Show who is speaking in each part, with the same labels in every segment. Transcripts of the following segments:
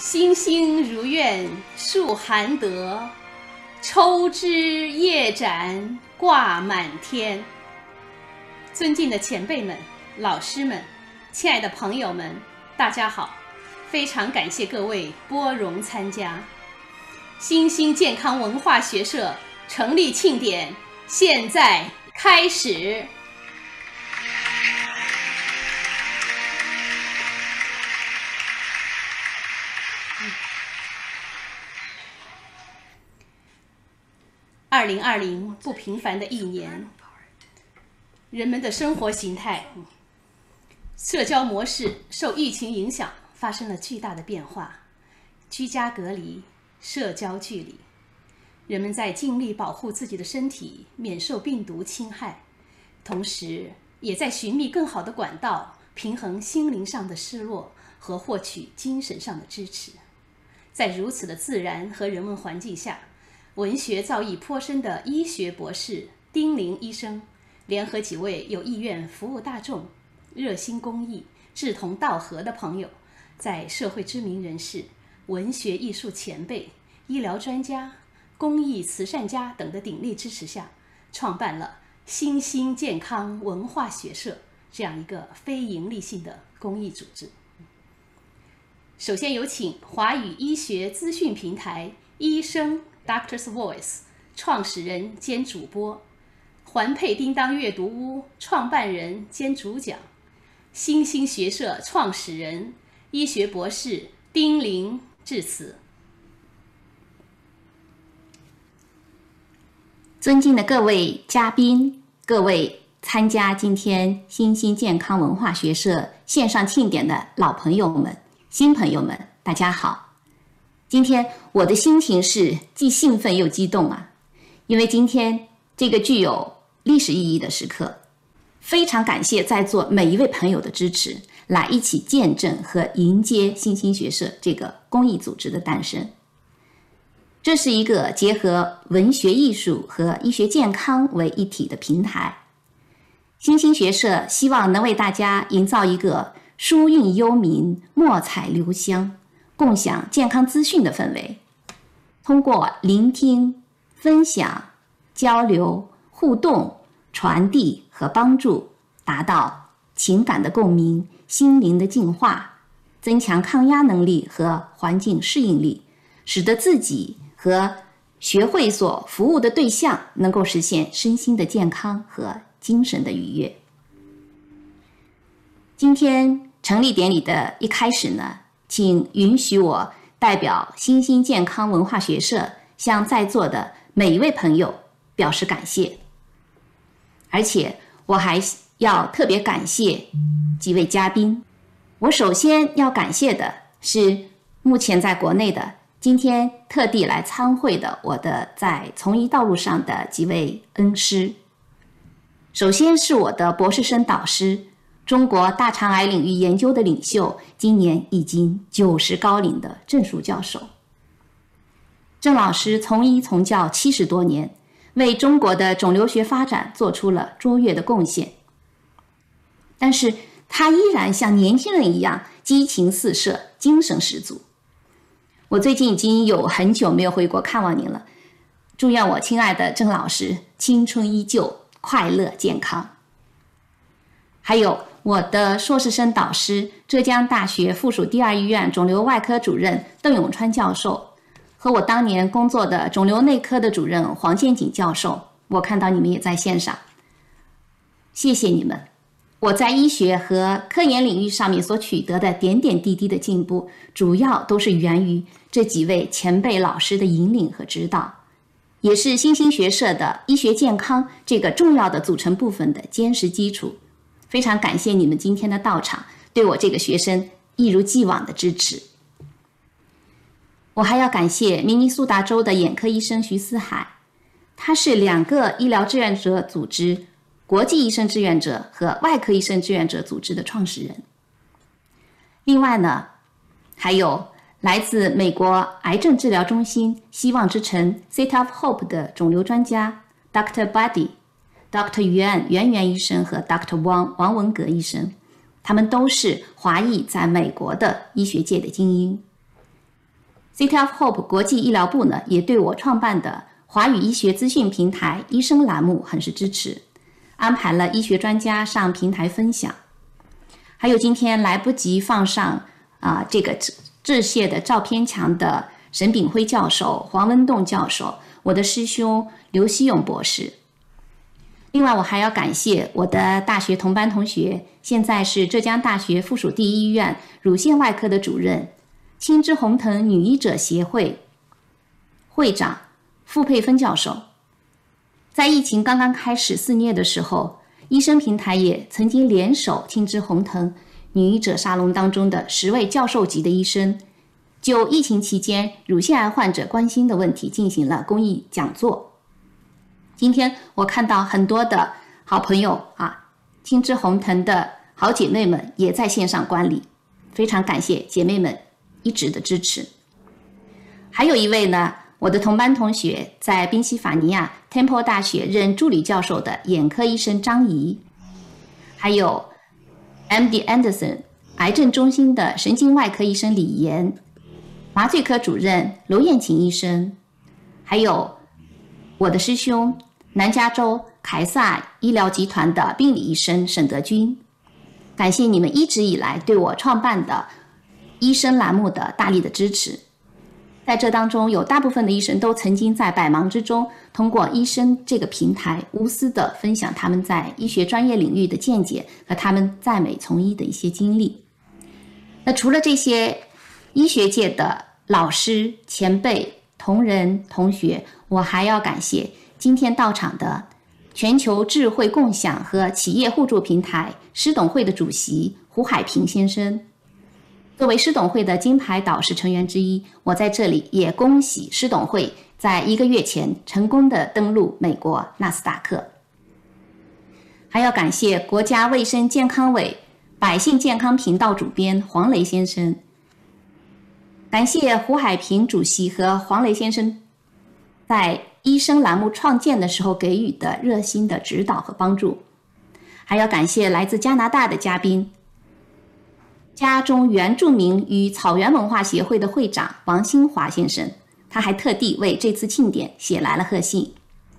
Speaker 1: 星星如愿树含德，抽枝叶展挂满天。尊敬的前辈们、老师们、亲爱的朋友们，大家好！非常感谢各位拨冗参加。新兴健康文化学社成立庆典现在开始。2020不平凡的一年，人们的生活形态、社交模式受疫情影响发生了巨大的变化，居家隔离、社交距离，人们在尽力保护自己的身体免受病毒侵害，同时也在寻觅更好的管道，平衡心灵上的失落和获取精神上的支持。在如此的自然和人文环境下，文学造诣颇深的医学博士丁玲医生，联合几位有意愿服务大众、热心公益、志同道合的朋友，在社会知名人士、文学艺术前辈、医疗专家、公益慈善家等的鼎力支持下，创办了新兴健康文化学社这样一个非营利性的公益组织。首先有请华语医学资讯平台医生 Doctor's Voice 创始人兼主播，环佩叮当阅读屋创办人兼主讲，新兴学社创始人、医学博士丁玲致辞。
Speaker 2: 尊敬的各位嘉宾，各位参加今天新兴健康文化学社线上庆典的老朋友们、新朋友们，大家好。今天我的心情是既兴奋又激动啊，因为今天这个具有历史意义的时刻，非常感谢在座每一位朋友的支持，来一起见证和迎接新兴学社这个公益组织的诞生。这是一个结合文学艺术和医学健康为一体的平台。新兴学社希望能为大家营造一个书韵幽冥、墨彩留香、共享健康资讯的氛围，通过聆听、分享、交流、互动、传递和帮助，达到情感的共鸣、心灵的净化，增强抗压能力和环境适应力，使得自己和学会所服务的对象能够实现身心的健康和精神的愉悦。今天成立典礼的一开始呢，请允许我代表新兴健康文化学社向在座的每一位朋友表示感谢。而且我还要特别感谢几位嘉宾。我首先要感谢的是目前在国内的今天特地来参会的我的在从医道路上的几位恩师。首先是我的博士生导师，中国大肠癌领域研究的领袖，今年已经90高龄的郑树教授。郑老师从医从教70多年，为中国的肿瘤学发展做出了卓越的贡献。但是他依然像年轻人一样激情四射，精神十足。我最近已经有很久没有回国看望您了，祝愿我亲爱的郑老师青春依旧，快乐健康。还有我的硕士生导师，浙江大学附属第2医院肿瘤外科主任邓永川教授，和我当年工作的肿瘤内科的主任黄建锦教授，我看到你们也在线上，谢谢你们。我在医学和科研领域上面所取得的点点滴滴的进步，主要都是源于这几位前辈老师的引领和指导，也是新兴学社的医学健康这个重要的组成部分的坚实基础。非常感谢你们今天的到场，对我这个学生一如既往的支持。我还要感谢明尼苏达州的眼科医生徐思海，他是2个医疗志愿者组织国际医生志愿者和外科医生志愿者组织的创始人。另外呢，还有来自美国癌症治疗中心希望之城 City of Hope 的肿瘤专家 Dr. Buddy、Dr. 袁医生和 Dr. 王文革医生，他们都是华裔在美国的医学界的精英。 City of Hope 国际医疗部呢，也对我创办的华语医学资讯平台医生栏目很是支持，安排了医学专家上平台分享。还有今天来不及放上这个致谢的照片墙的沈炳辉教授、黄文栋教授，我的师兄刘希勇博士。另外我还要感谢我的大学同班同学，现在是浙江大学附属第一医院乳腺外科的主任，青之红藤女医者协会会长傅佩芬教授。在疫情刚刚开始肆虐的时候，医生平台也曾经联手青之红藤女医者沙龙当中的10位教授级的医生，就疫情期间乳腺癌患者关心的问题进行了公益讲座。今天我看到很多的好朋友青之红藤的好姐妹们也在线上观礼，非常感谢姐妹们一直的支持。还有一位呢，我的同班同学，在宾夕法尼亚 Temple 大学任助理教授的眼科医生张怡，还有 MD Anderson 癌症中心的神经外科医生李岩，麻醉科主任娄燕琴医生，还有我的师兄南加州凯撒医疗集团的病理医生沈德军。感谢你们一直以来对我创办的医生栏目的大力的支持。在这当中，有大部分的医生都曾经在百忙之中通过医生这个平台无私的分享他们在医学专业领域的见解和他们在美从医的一些经历。那除了这些医学界的老师、前辈、同仁、同学，我还要感谢今天到场的全球智慧共享和企业互助平台师董会的主席胡海平先生。作为师董会的金牌导师成员之一，我在这里也恭喜师董会在1个月前成功的登陆美国纳斯达克。还要感谢国家卫生健康委百姓健康频道主编黄雷先生，感谢胡海平主席和黄雷先生在医生栏目创建的时候给予的热心的指导和帮助。还要感谢来自加拿大的嘉宾，家中原住民与草原文化协会的会长王新华先生，他还特地为这次庆典写来了贺信。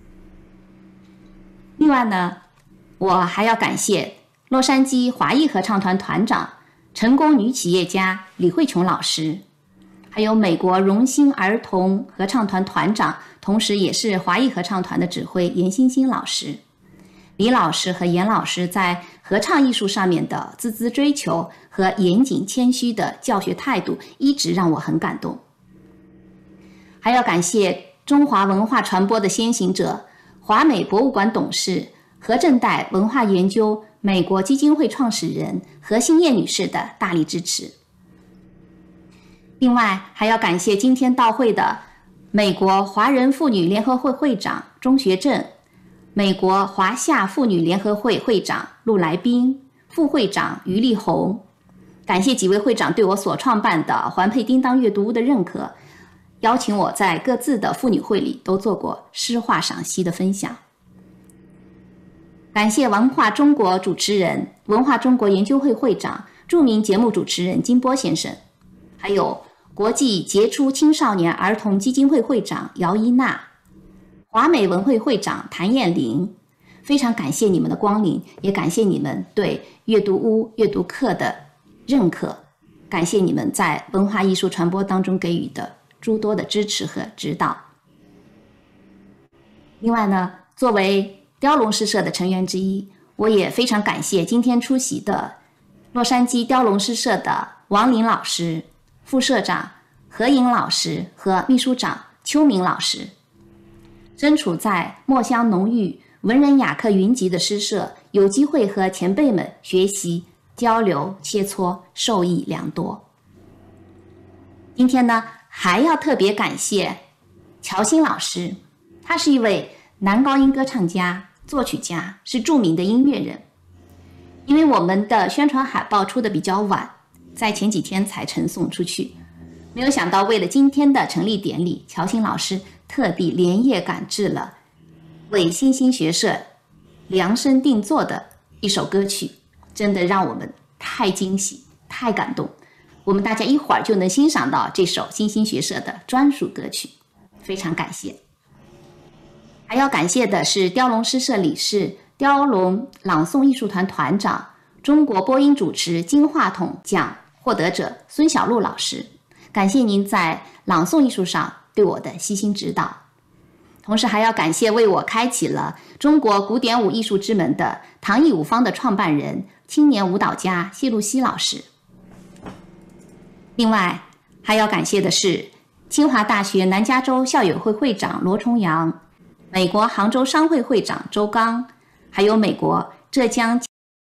Speaker 2: 另外呢，我还要感谢洛杉矶华裔合唱团团长、成功女企业家李慧琼老师，还有美国荣兴儿童合唱团团长，同时也是华裔合唱团的指挥严欣欣老师。李老师和严老师在合唱艺术上面的孜孜追求和严谨谦虚的教学态度，一直让我很感动。还要感谢中华文化传播的先行者、华美博物馆董事、何振岱文化研究美国基金会创始人何新叶女士的大力支持。另外还要感谢今天到会的美国华人妇女联合会会长钟学正、美国华夏妇女联合会会长陆来宾、副会长于丽红。感谢几位会长对我所创办的环佩叮当阅读屋的认可，邀请我在各自的妇女会里都做过诗画赏析的分享。感谢文化中国主持人、文化中国研究会会长、著名节目主持人金波先生，还有国际杰出青少年儿童基金会会长姚一娜、华美文会会长谭艳玲。非常感谢你们的光临，也感谢你们对阅读屋阅读课的认可，感谢你们在文化艺术传播当中给予的诸多的支持和指导。另外呢，作为雕龙诗社的成员之一，我也非常感谢今天出席的洛杉矶雕龙诗社的王林老师、副社长何颖老师和秘书长邱明老师。身处在墨香浓郁、文人雅客云集的诗社，有机会和前辈们学习、交流、切磋，受益良多。今天呢，还要特别感谢乔欣老师，他是一位男高音歌唱家、作曲家，是著名的音乐人。因为我们的宣传海报出的比较晚，在前几天才呈送出去，没有想到为了今天的成立典礼，乔欣老师特地连夜赶制了为新兴学社量身定做的一首歌曲，真的让我们太惊喜、太感动。 我们大家一会儿就能欣赏到这首新兴学社的专属歌曲，非常感谢。还要感谢的是雕龙诗社理事、雕龙朗诵艺术团团长、中国播音主持金话筒奖获得者孙小璐老师，感谢您在朗诵艺术上对我的悉心指导。同时还要感谢为我开启了中国古典舞艺术之门的唐艺舞坊的创办人、青年舞蹈家谢露西老师。另外还要感谢的是清华大学南加州校友会会长罗重阳、美国杭州商会会长周刚，还有美国浙江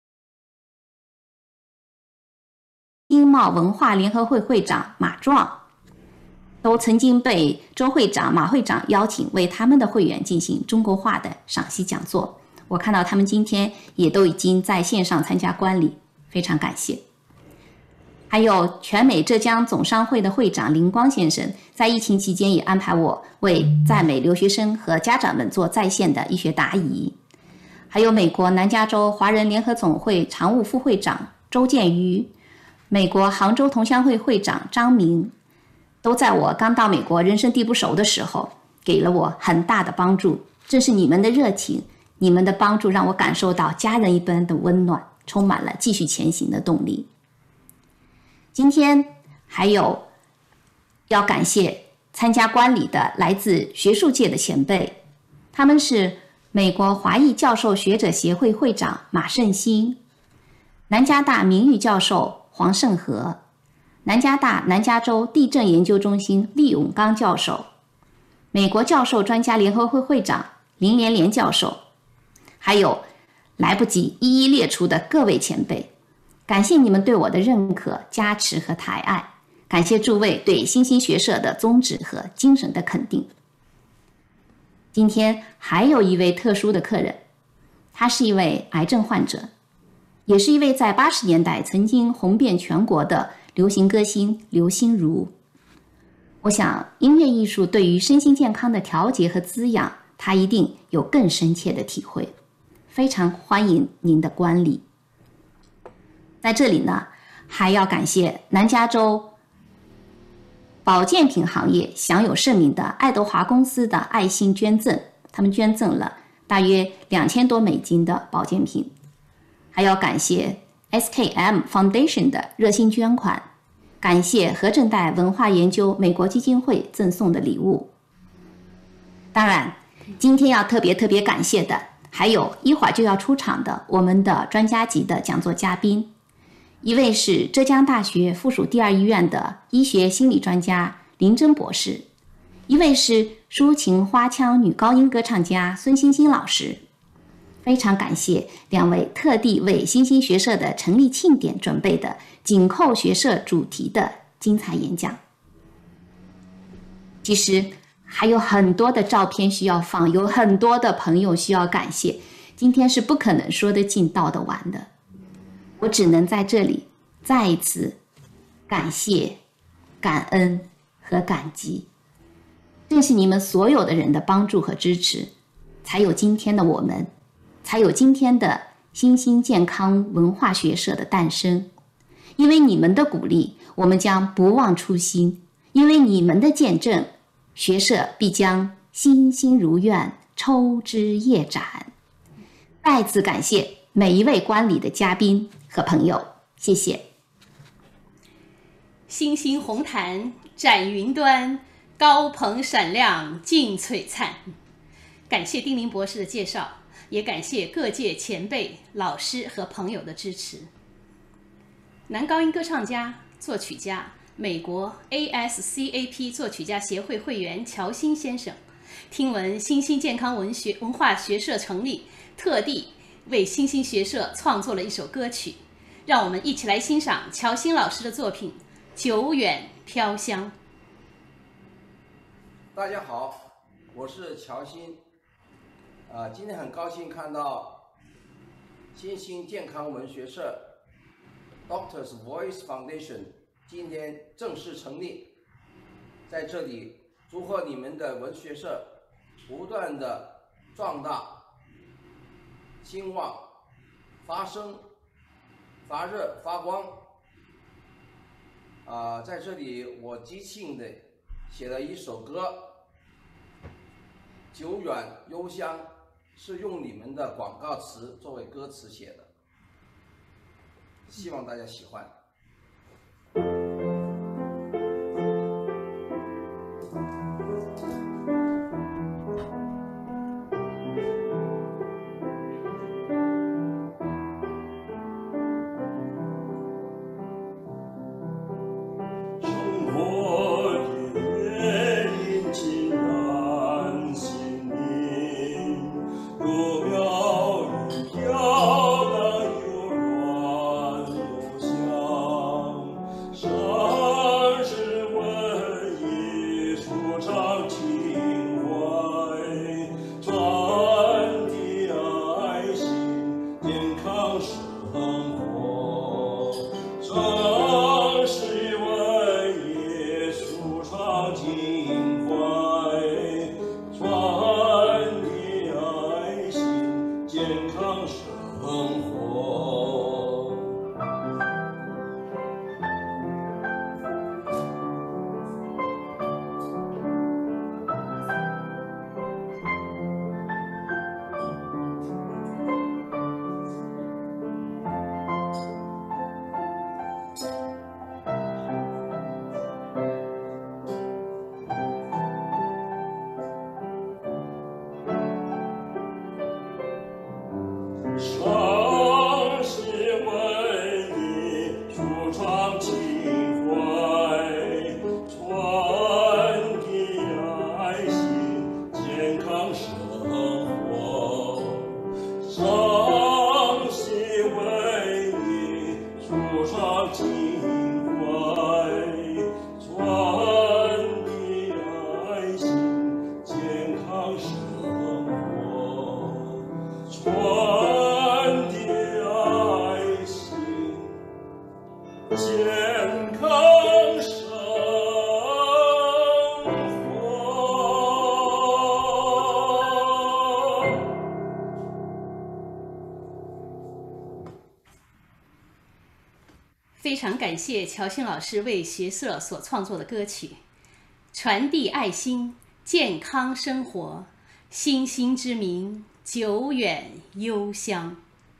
Speaker 2: 经贸文化联合会会长马壮，都曾经被周会长、马会长邀请为他们的会员进行中国话的赏析讲座。我看到他们今天也都已经在线上参加观礼，非常感谢。还有全美浙江总商会的会长林光先生，在疫情期间也安排我为在美留学生和家长们做在线的医学答疑。还有美国南加州华人联合总会常务副会长周建瑜，美国杭州同乡会会长张明，都在我刚到美国人生地不熟的时候给了我很大的帮助。正是你们的热情、你们的帮助，让我感受到家人一般的温暖，充满了继续前行的动力。今天还有要感谢参加观礼的来自学术界的前辈，他们是美国华裔教授学者协会会长马胜兴，南加大名誉教授黄胜和，南加大南加州地震研究中心厉永刚教授，美国教授专家联合会会长林连连教授，还有来不及一一列出的各位前辈。感谢你们对我的认可、加持和抬爱，感谢诸位对新兴学社的宗旨和精神的肯定。今天还有一位特殊的客人，他是一位癌症患者，也是一位在80年代曾经红遍全国的流行歌星刘心如。我想音乐艺术对于身心健康的调节和滋养，他一定有更深切的体会。非常欢迎您的观礼。在这里呢，还要感谢南加州保健品行业享有盛名的爱德华公司的爱心捐赠，他们捐赠了大约$2000多的保健品。还要感谢 SKM Foundation 的热心捐款，感谢何正代文化研究美国基金会赠送的礼物。当然，今天要特别感谢的，还有一会儿就要出场的我们的专家级的讲座嘉宾。一位是浙江大学附属第2医院的医学心理专家林真博士，一位是抒情花腔女高音歌唱家孙欣欣老师。非常感谢2位特地为新兴学社的成立庆典准备的紧扣学社主题的精彩演讲。其实还有很多的照片需要放，有很多的朋友需要感谢，今天是不可能说得尽道得完的。我只能在这里再一次感谢、感恩和感激，正是你们所有的人的帮助和支持，才有今天的我们，才有今天的新兴健康文化学社的诞生。因为你们的鼓励，我们将不忘初心；因为你们的见证，学社必将欣欣如愿，抽枝叶展。再次感谢每一位观礼的嘉宾和朋友，谢谢。
Speaker 1: 星星红毯展云端，高朋闪亮竞璀璨。感谢丁玲博士的介绍，也感谢各界前辈、老师和朋友的支持。男高音歌唱家、作曲家，美国 ASCAP 作曲家协会会员乔欣先生，听闻新兴健康文化学社成立，特地为新兴学社创作了一首歌曲，让我们一起来欣赏乔欣老师的作品《久远飘香》。
Speaker 3: 大家好，我是乔欣。今天很高兴看到新兴健康文学社 Doctor's Voice Foundation 今天正式成立，在这里祝贺你们的文学社不断的壮大、兴旺、发声、发热、发光。 在这里我即兴的写了一首歌，久远幽香，是用你们的广告词作为歌词写的，希望大家喜欢。
Speaker 1: 非常感谢乔欣老师为学社所创作的歌曲，传递爱心，健康生活，星星之名，久远幽香。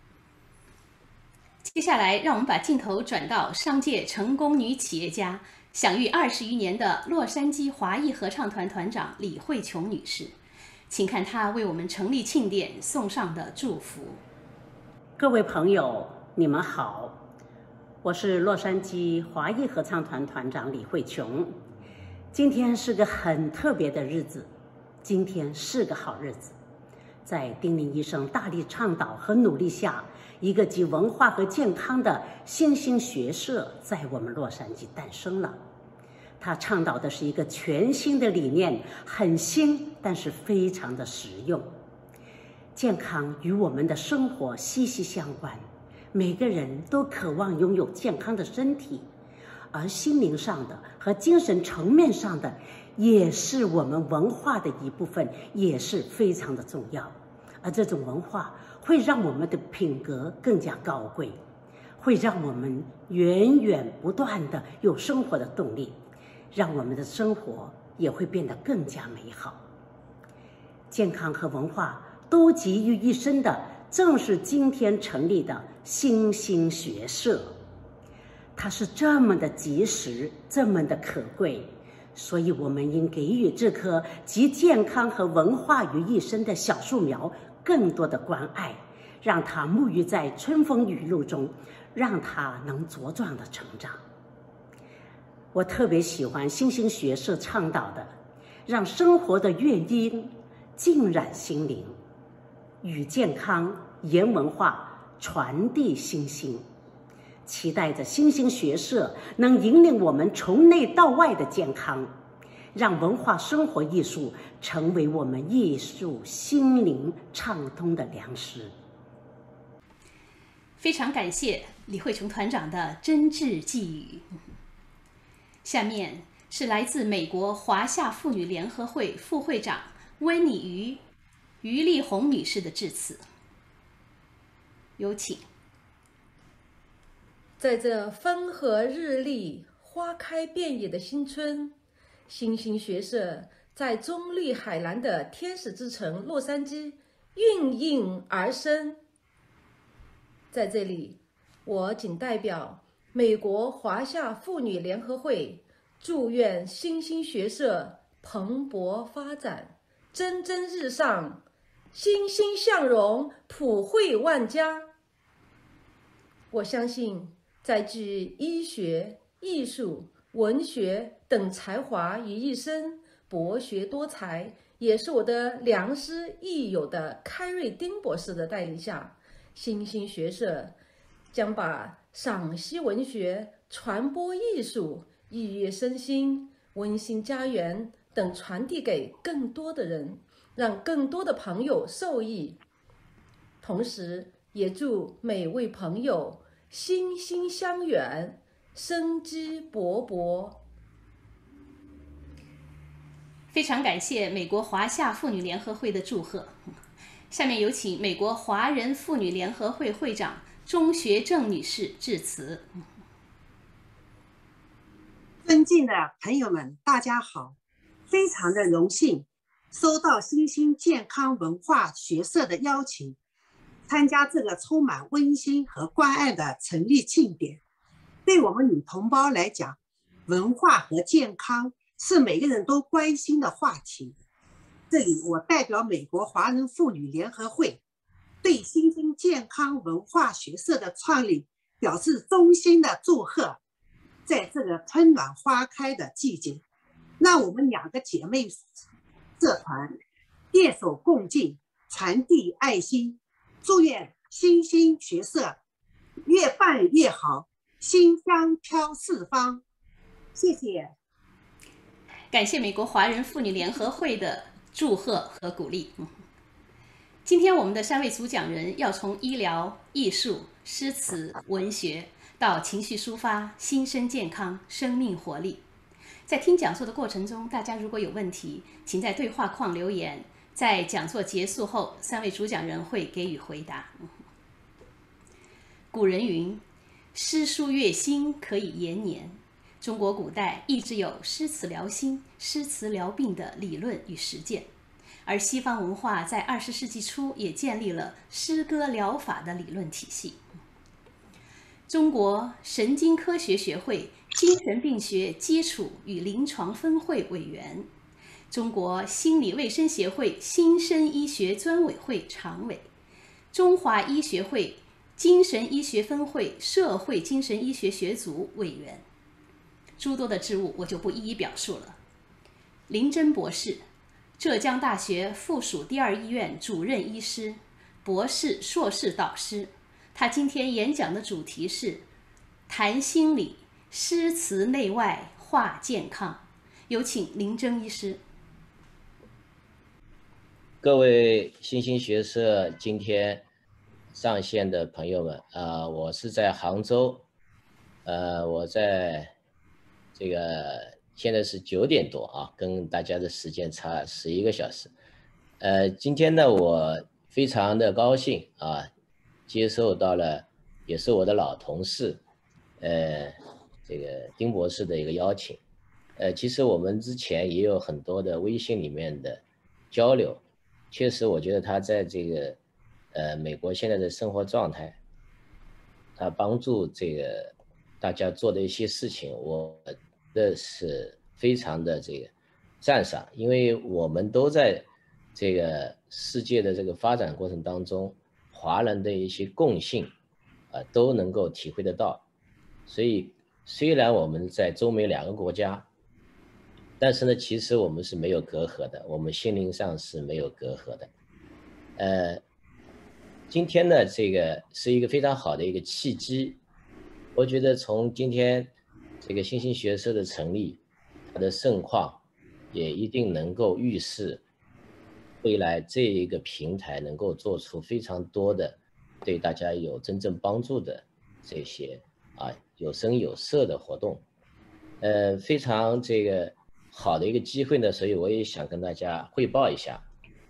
Speaker 1: 接下来，让我们把镜头转到商界成功女企业家、享誉20余年的洛杉矶华裔合唱团团长李慧琼女士，请看她为我们成立庆典送上的祝福。
Speaker 4: 各位朋友，你们好。我是洛杉矶华裔合唱团团长李慧琼。今天是个很特别的日子，今天是个好日子。在丁玲医生大力倡导和努力下，一个集文化和健康的新兴学社在我们洛杉矶诞生了。他倡导的是一个全新的理念，很新，但是非常的实用。健康与我们的生活息息相关。每个人都渴望拥有健康的身体，而心灵上的和精神层面上的也是我们文化的一部分，也是非常的重要。而这种文化会让我们的品格更加高贵，会让我们源源不断的有生活的动力，让我们的生活也会变得更加美好。健康和文化都集于一身的，正是今天成立的新兴学社，它是这么的及时，这么的可贵，所以我们应给予这棵集健康和文化于一身的小树苗更多的关爱，让它沐浴在春风雨露中，让它能茁壮的成长。我特别喜欢新兴学社倡导的，让生活的乐音浸染心灵，与健康言文化传递新兴，期待着新兴学社能引领我们从内到外的健康，让文化生活艺术成为我们艺术心灵畅通的良师。
Speaker 1: 非常感谢李慧琼团长的真挚寄语。下面是来自美国华夏妇女联合会副会长温妮于丽红女士的致辞。有请。
Speaker 5: 在这风和日丽、 花开遍野的新春，新兴学社在中立海蓝的天使之城洛杉矶孕育而生。在这里，我仅代表美国华夏妇女联合会，祝愿新兴学社蓬勃发展，蒸蒸日上，欣欣向荣，普惠万家。我相信，在集医学、艺术、文学等才华于一身，博学多才，也是我的良师益友的开瑞丁博士的带领下，新兴学社将把赏析文学、传播艺术、愉悦身心、温馨家园等传递给更多的人，让更多的朋友受益。同时，也祝每位朋友心心相远，生机勃勃。
Speaker 1: 非常感谢美国华夏妇女联合会的祝贺。下面有请美国华人妇女联合会会长钟学正女士致辞。
Speaker 6: 尊敬的朋友们，大家好，非常的荣幸收到新兴健康文化学社的邀请，参加这个充满温馨和关爱的成立庆典。对我们女同胞来讲，文化和健康是每个人都关心的话题。这里我代表美国华人妇女联合会，对新兴健康文化学社的创立表示衷心的祝贺。在这个春暖花开的季节，让我们2个姐妹社团携手共进，传递爱心，祝愿新兴学社越办越好，馨香飘四方。谢谢。
Speaker 1: 感谢美国华人妇女联合会的祝贺和鼓励。今天我们的3位主讲人要从医疗、艺术、诗词、文学到情绪抒发、心身健康、生命活力。在听讲座的过程中，大家如果有问题，请在对话框留言，在讲座结束后，3位主讲人会给予回答。古人云：诗书悦心，可以延年。中国古代一直有诗词疗心、诗词疗病的理论与实践，而西方文化在20世纪初也建立了诗歌疗法的理论体系。中国神经科学学会精神病学基础与临床分会委员，中国心理卫生协会新生医学专委会常委，中华医学会精神医学分会社会精神医学学组委员，诸多的职务我就不一一表述了。林真博士，浙江大学附属第2医院主任医师，博士、硕士导师。他今天演讲的主题是谈心理，诗词内外话健康。有请林真医师。
Speaker 7: 各位新兴学社今天上线的朋友们，我是在杭州，我在这个现在是9点多啊，跟大家的时间差11个小时。今天呢，我非常的高兴啊，接受到了也是我的老同事，这个丁博士的一个邀请。其实我们之前也有很多的微信里面的交流，确实我觉得他在这个美国现在的生活状态，他帮助这个大家做的一些事情，我的是非常的这个赞赏，因为我们都在这个世界的这个发展过程当中，华人的一些共性都能够体会得到。所以虽然我们在中美2个国家，但是呢，其实我们是没有隔阂的，我们心灵上是没有隔阂的。今天呢，这个是一个非常好的一个契机。我觉得从今天这个新兴学社的成立，它的盛况也一定能够预示未来这一个平台能够做出非常多的对大家有真正帮助的这些有声有色的活动。非常这个好的一个机会呢，所以我也想跟大家汇报一下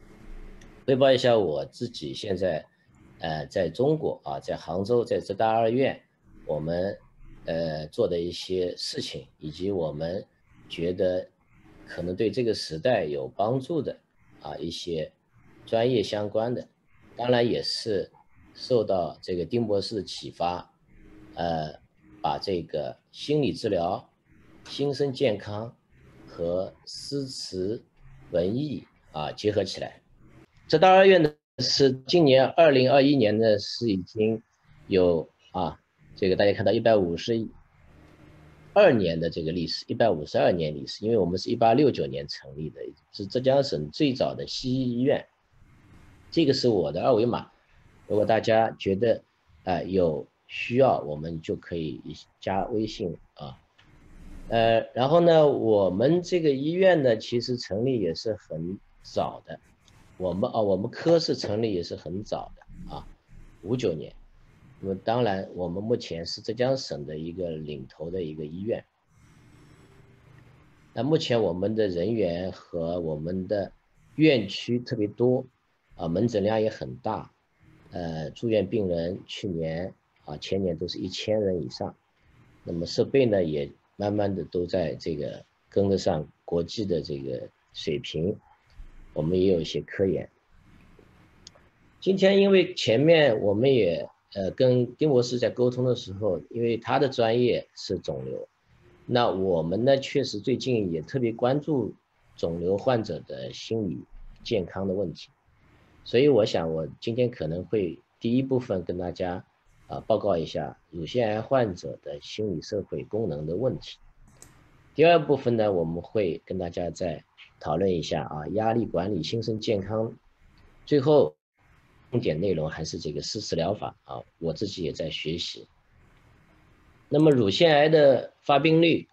Speaker 7: 我自己现在在中国在杭州，在浙大2院，我们做的一些事情，以及我们觉得可能对这个时代有帮助的一些专业相关的，当然也是受到这个丁博士的启发，把这个心理治疗、心身健康和诗词文艺结合起来。浙大二院呢是今年2021年呢是已经有这个大家看到152年的这个历史，152年历史，因为我们是1869年成立的，是浙江省最早的西医医院。这个是我的二维码，如果大家觉得有需要，我们就可以加微信然后呢，我们这个医院呢，其实成立也是很早的，我们科室成立也是很早的59年。那么当然，我们目前是浙江省的一个领头的一个医院。那目前我们的人员和我们的院区特别多门诊量也很大，住院病人去年前年都是1000人以上。那么设备呢也慢慢的都在这个跟得上国际的这个水平，我们也有一些科研。今天因为前面我们也跟丁博士在沟通的时候，因为他的专业是肿瘤，那我们呢确实最近也特别关注肿瘤患者的心理健康的问题，所以我想我今天可能会第一部分跟大家报告一下乳腺癌患者的心理社会功能的问题。第二部分呢，我们会跟大家再讨论一下压力管理、心身健康。最后重点内容还是这个诗词疗法我自己也在学习。那么乳腺癌的发病率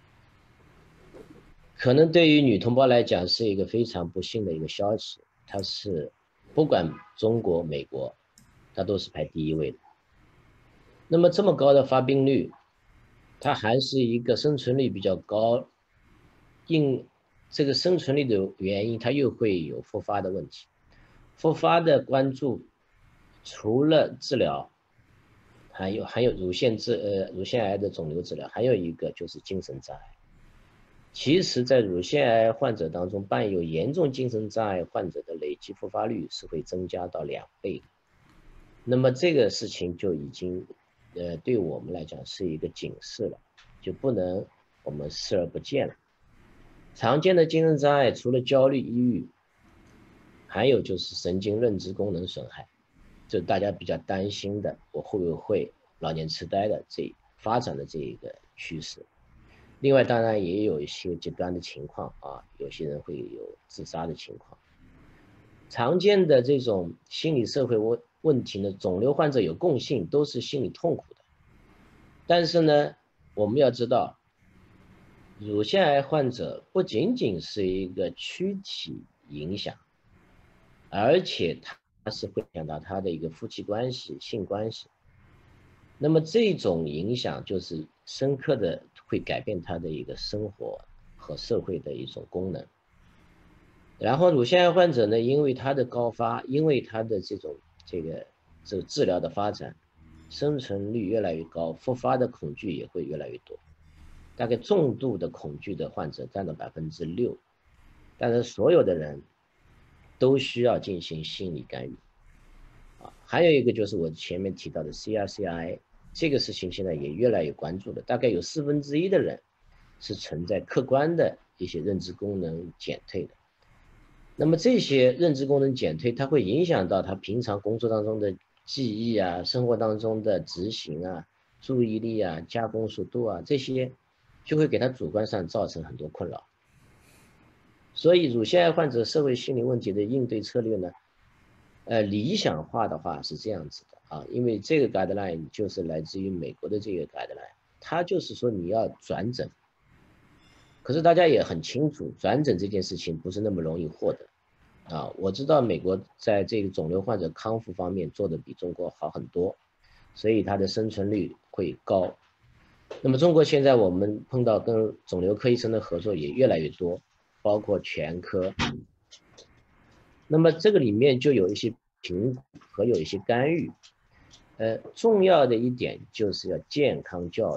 Speaker 7: 可能对于女同胞来讲是一个非常不幸的一个消息，它是不管中国、美国，它都是排第一位的。那么这么高的发病率，它还是一个生存率比较高，因这个生存率的原因，它又会有复发的问题。复发的关注除了治疗，还有乳腺癌的肿瘤治疗，还有一个就是精神障碍。其实在乳腺癌患者当中，伴有严重精神障碍患者的累计复发率是会增加到2倍。那么这个事情就已经对我们来讲是一个警示了，就不能我们视而不见了。常见的精神障碍除了焦虑、抑郁，还有就是神经认知功能损害，就大家比较担心的，我会不会老年痴呆的发展的这一个趋势。另外当然也有一些极端的情况有些人会有自杀的情况。常见的这种心理社会问题呢，肿瘤患者有共性，都是心理痛苦的。但是呢，我们要知道，乳腺癌患者不仅仅是一个躯体影响，而且它是会影响到他的一个夫妻关系、性关系。那么这种影响就是深刻的会改变他的一个生活和社会的一种功能。然后乳腺癌患者呢，因为他的高发，因为他的这个治疗的发展，生存率越来越高，复发的恐惧也会越来越多。大概重度的恐惧的患者占到6%，但是所有的人都需要进行心理干预还有一个就是我前面提到的 CRCI， 这个事情现在也越来越关注了，大概有1/4的人是存在客观的一些认知功能减退的。那么这些认知功能减退，它会影响到他平常工作当中的记忆生活当中的执行注意力加工速度这些就会给他主观上造成很多困扰。所以乳腺癌患者社会心理问题的应对策略呢，理想化的话是这样子的因为这个 guideline 就是来自于美国的这个 guideline， 它就是说你要转诊。可是大家也很清楚，转诊这件事情不是那么容易获得我知道美国在这个肿瘤患者康复方面做的比中国好很多，所以它的生存率会高。那么中国现在我们碰到跟肿瘤科医生的合作也越来越多，包括全科。那么这个里面就有一些评估和有一些干预。重要的一点就是要健康教育，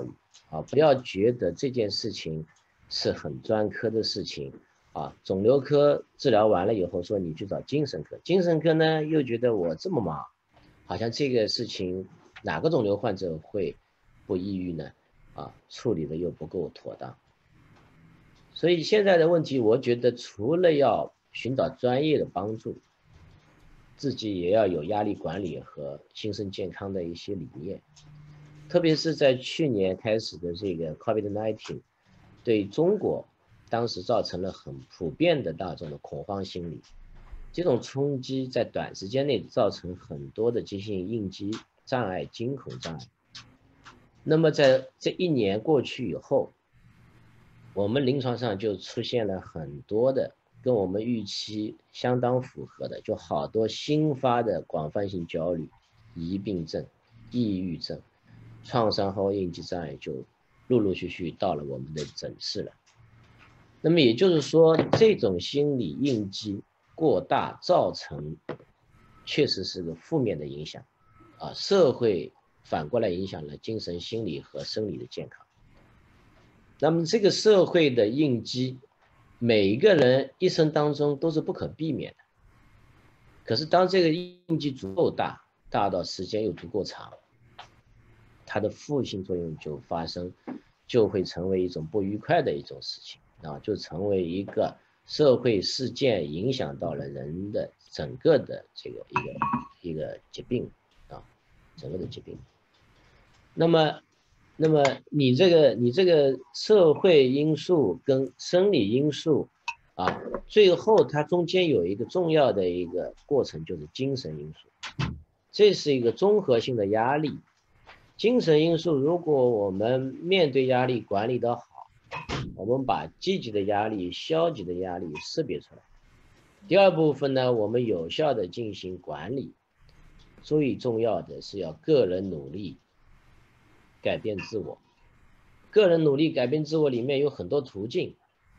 Speaker 7: 啊，不要觉得这件事情是很专科的事情啊。肿瘤科治疗完了以后说你去找精神科，精神科呢又觉得我这么忙，好像这个事情哪个肿瘤患者会不抑郁呢？啊，处理的又不够妥当。所以现在的问题，我觉得除了要寻找专业的帮助，自己也要有压力管理和心身健康的一些理念。特别是在去年开始的这个 COVID-19， 对中国当时造成了很普遍的大众的恐慌心理，这种冲击在短时间内造成很多的急性应激障碍、惊恐障碍。那么在这1年过去以后，我们临床上就出现了很多的跟我们预期相当符合的，就好多新发的广泛性焦虑、疑病症、抑郁症、创伤后应激障碍就陆陆续续到了我们的诊室了。那么也就是说，这种心理应激过大造成确实是个负面的影响啊，社会反过来影响了精神、心理和生理的健康。那么这个社会的应激，每一个人一生当中都是不可避免的。可是当这个应激足够大，大到时间又足够长，它的负性作用就发生，就会成为一种不愉快的一种事情啊，就成为一个社会事件，影响到了人的整个的这个一个疾病啊，整个的疾病。那么你这个社会因素跟生理因素啊，最后它中间有一个重要的一个过程，就是精神因素。这是一个综合性的压力。精神因素，如果我们面对压力管理得好，我们把积极的压力、消极的压力识别出来。第二部分呢，我们有效的进行管理。最重要的是要个人努力改变自我。个人努力改变自我里面有很多途径，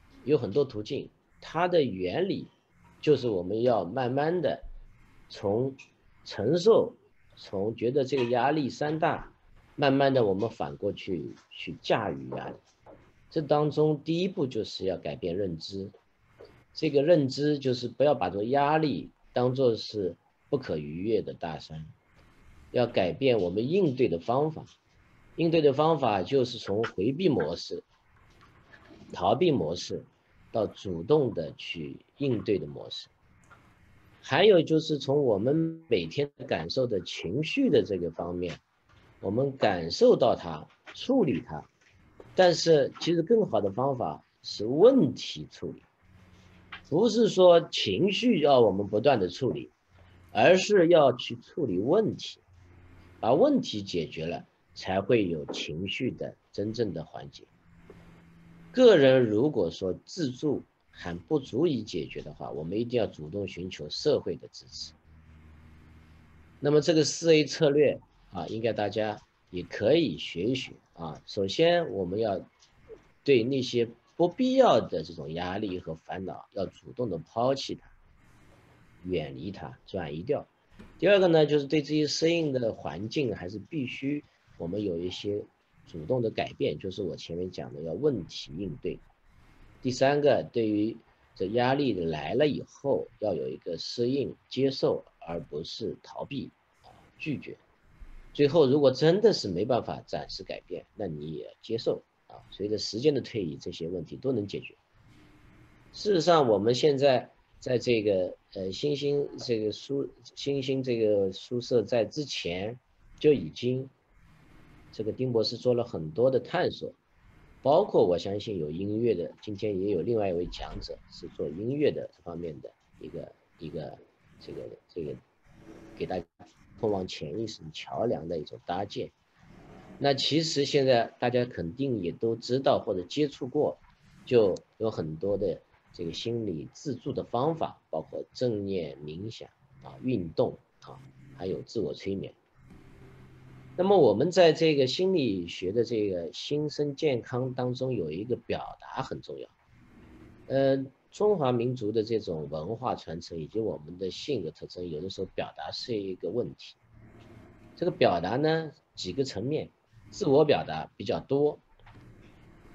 Speaker 7: 它的原理就是我们要慢慢的从承受，从觉得这个压力山大，慢慢的我们反过去驾驭压力。这当中第一步就是要改变认知，这个认知就是不要把这个压力当作是不可逾越的大山，要改变我们应对的方法。应对的方法就是从回避模式、逃避模式到主动的去应对的模式。还有就是从我们每天感受的情绪的这个方面，我们感受到它，处理它。但是其实更好的方法是问题处理，不是说情绪要我们不断的处理，而是要去处理问题，把问题解决了，才会有情绪的真正的缓解。个人如果说自助还不足以解决的话，我们一定要主动寻求社会的支持。那么这个4A 策略啊，应该大家也可以学一学啊。首先我们要对那些不必要的这种压力和烦恼要主动的抛弃它，远离它，转移掉。第二个呢，就是对这些适应的环境还是必须我们有一些主动的改变，就是我前面讲的要问题应对。第三个，对于这压力来了以后，要有一个适应、接受，而不是逃避、拒绝。最后，如果真的是没办法暂时改变，那你也接受啊。随着时间的推移，这些问题都能解决。事实上，我们现在在这个新兴这个书社在之前就已经这个丁博士做了很多的探索，包括我相信有音乐的，今天也有另外一位讲者是做音乐的这方面的一个这个给大家通往潜意识桥梁的一种搭建。那其实现在大家肯定也都知道或者接触过，就有很多的这个心理自助的方法，包括正念冥想啊、运动啊，还有自我催眠。那么我们在这个心理学的这个心身健康当中有一个表达很重要。中华民族的这种文化传承以及我们的性格特征，有的时候表达是一个问题。这个表达呢，几个层面，自我表达比较多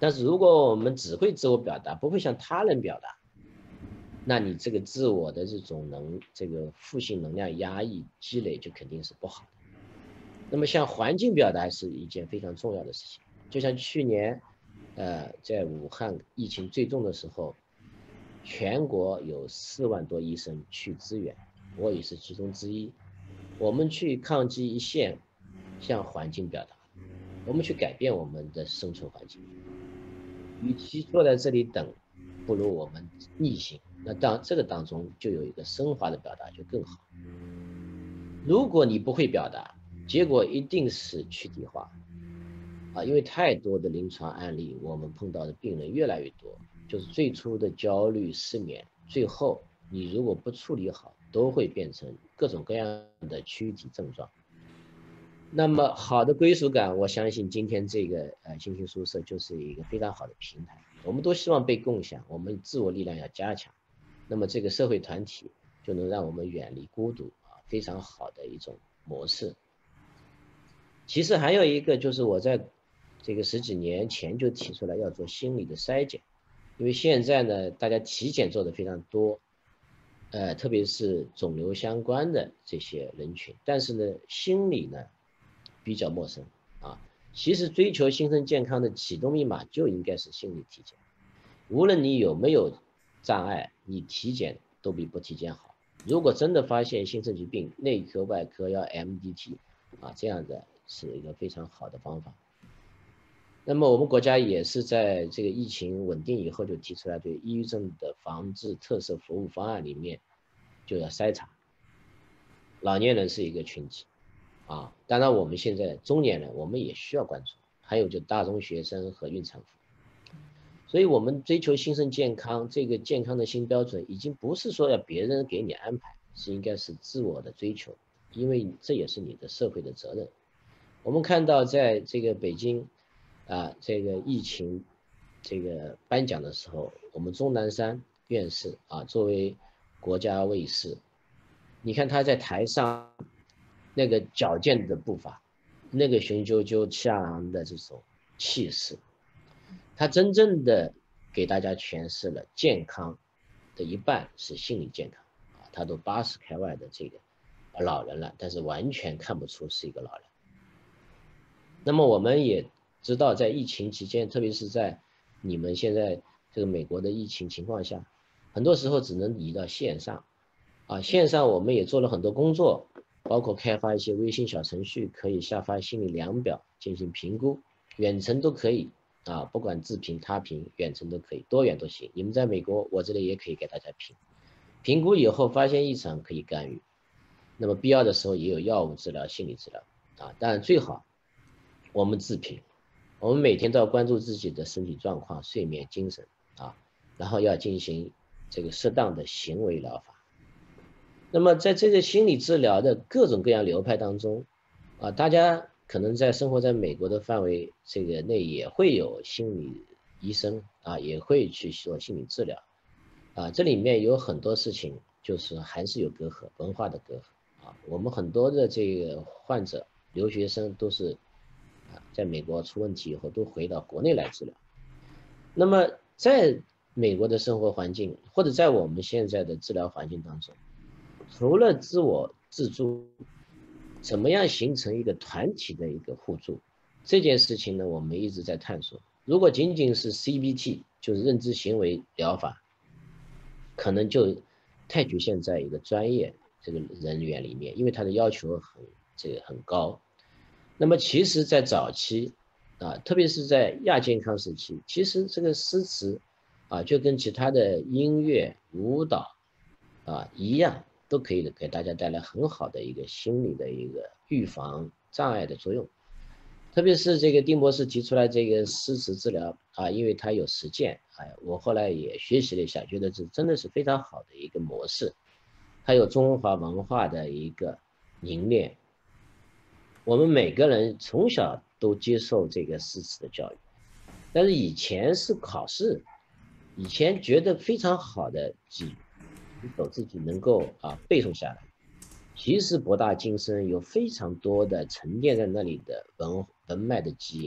Speaker 7: 但是如果我们只会自我表达，不会向他人表达，那你这个自我的这个负性能量压抑积累就肯定是不好的。那么像环境表达是一件非常重要的事情，就像去年在武汉疫情最重的时候，全国有4万多医生去支援，我也是其中之一。我们去抗击一线，向环境表达，我们去改变我们的生存环境。与其坐在这里等，不如我们逆行。那这个当中就有一个升华的表达就更好。如果你不会表达，结果一定是躯体化因为太多的临床案例，我们碰到的病人越来越多，就是最初的焦虑失眠，最后你如果不处理好，都会变成各种各样的躯体症状。那么好的归属感，我相信今天这个星星宿舍就是一个非常好的平台，我们都希望被共享，我们自我力量要加强，那么这个社会团体就能让我们远离孤独非常好的一种模式。其实还有一个就是我在这个10几年前就提出来要做心理的筛检，因为现在呢大家体检做的非常多，特别是肿瘤相关的这些人群，但是呢心理呢比较陌生其实追求心身健康的启动密码就应该是心理体检，无论你有没有障碍，你体检都比不体检好。如果真的发现心肾疾病，内科外科要 MDT 这样的是一个非常好的方法。那么我们国家也是在这个疫情稳定以后就提出来对抑郁症的防治特色服务方案里面就要筛查，老年人是一个群体当然我们现在中年人我们也需要关注，还有就大中学生和孕产妇。所以我们追求心身健康，这个健康的新标准已经不是说要别人给你安排，是应该是自我的追求，因为这也是你的社会的责任。我们看到在这个北京这个疫情这个颁奖的时候，我们钟南山院士作为国家卫士，你看他在台上那个矫健的步伐，那个雄赳赳气昂昂的这种气势，他真正的给大家诠释了健康的一半是心理健康他都80开外的这个老人了，但是完全看不出是一个老人。那么我们也知道在疫情期间，特别是在你们现在这个美国的疫情情况下，很多时候只能移到线上线上我们也做了很多工作，包括开发一些微信小程序，可以下发心理量表进行评估，远程都可以不管自评他评，远程都可以，多远都行。你们在美国，我这里也可以给大家评估以后发现异常可以干预，那么必要的时候也有药物治疗、心理治疗当然最好我们自评，我们每天都要关注自己的身体状况、睡眠、精神然后要进行这个适当的行为疗法。那么在这个心理治疗的各种各样流派当中大家可能在生活在美国的范围这个内也会有心理医生也会去做心理治疗这里面有很多事情就是还是有隔阂，文化的隔阂我们很多的这个患者留学生都是在美国出问题以后都回到国内来治疗。那么在美国的生活环境或者在我们现在的治疗环境当中，除了自我自助，怎么样形成一个团体的一个互助，这件事情呢我们一直在探索。如果仅仅是 CBT 就是认知行为疗法，可能就太局限在一个专业这个人员里面，因为它的要求很高。那么其实在早期特别是在亚健康时期，其实这个诗词就跟其他的音乐舞蹈一样，都可以给大家带来很好的一个心理的一个预防障碍的作用。特别是这个丁博士提出来这个诗词治疗因为他有实践我后来也学习了一下，觉得这真的是非常好的一个模式，它有中华文化的一个凝练。我们每个人从小都接受这个诗词的教育，但是以前是考试，以前觉得非常好的几首自己能够背诵下来，其实博大精深，有非常多的沉淀在那里的文脉的基因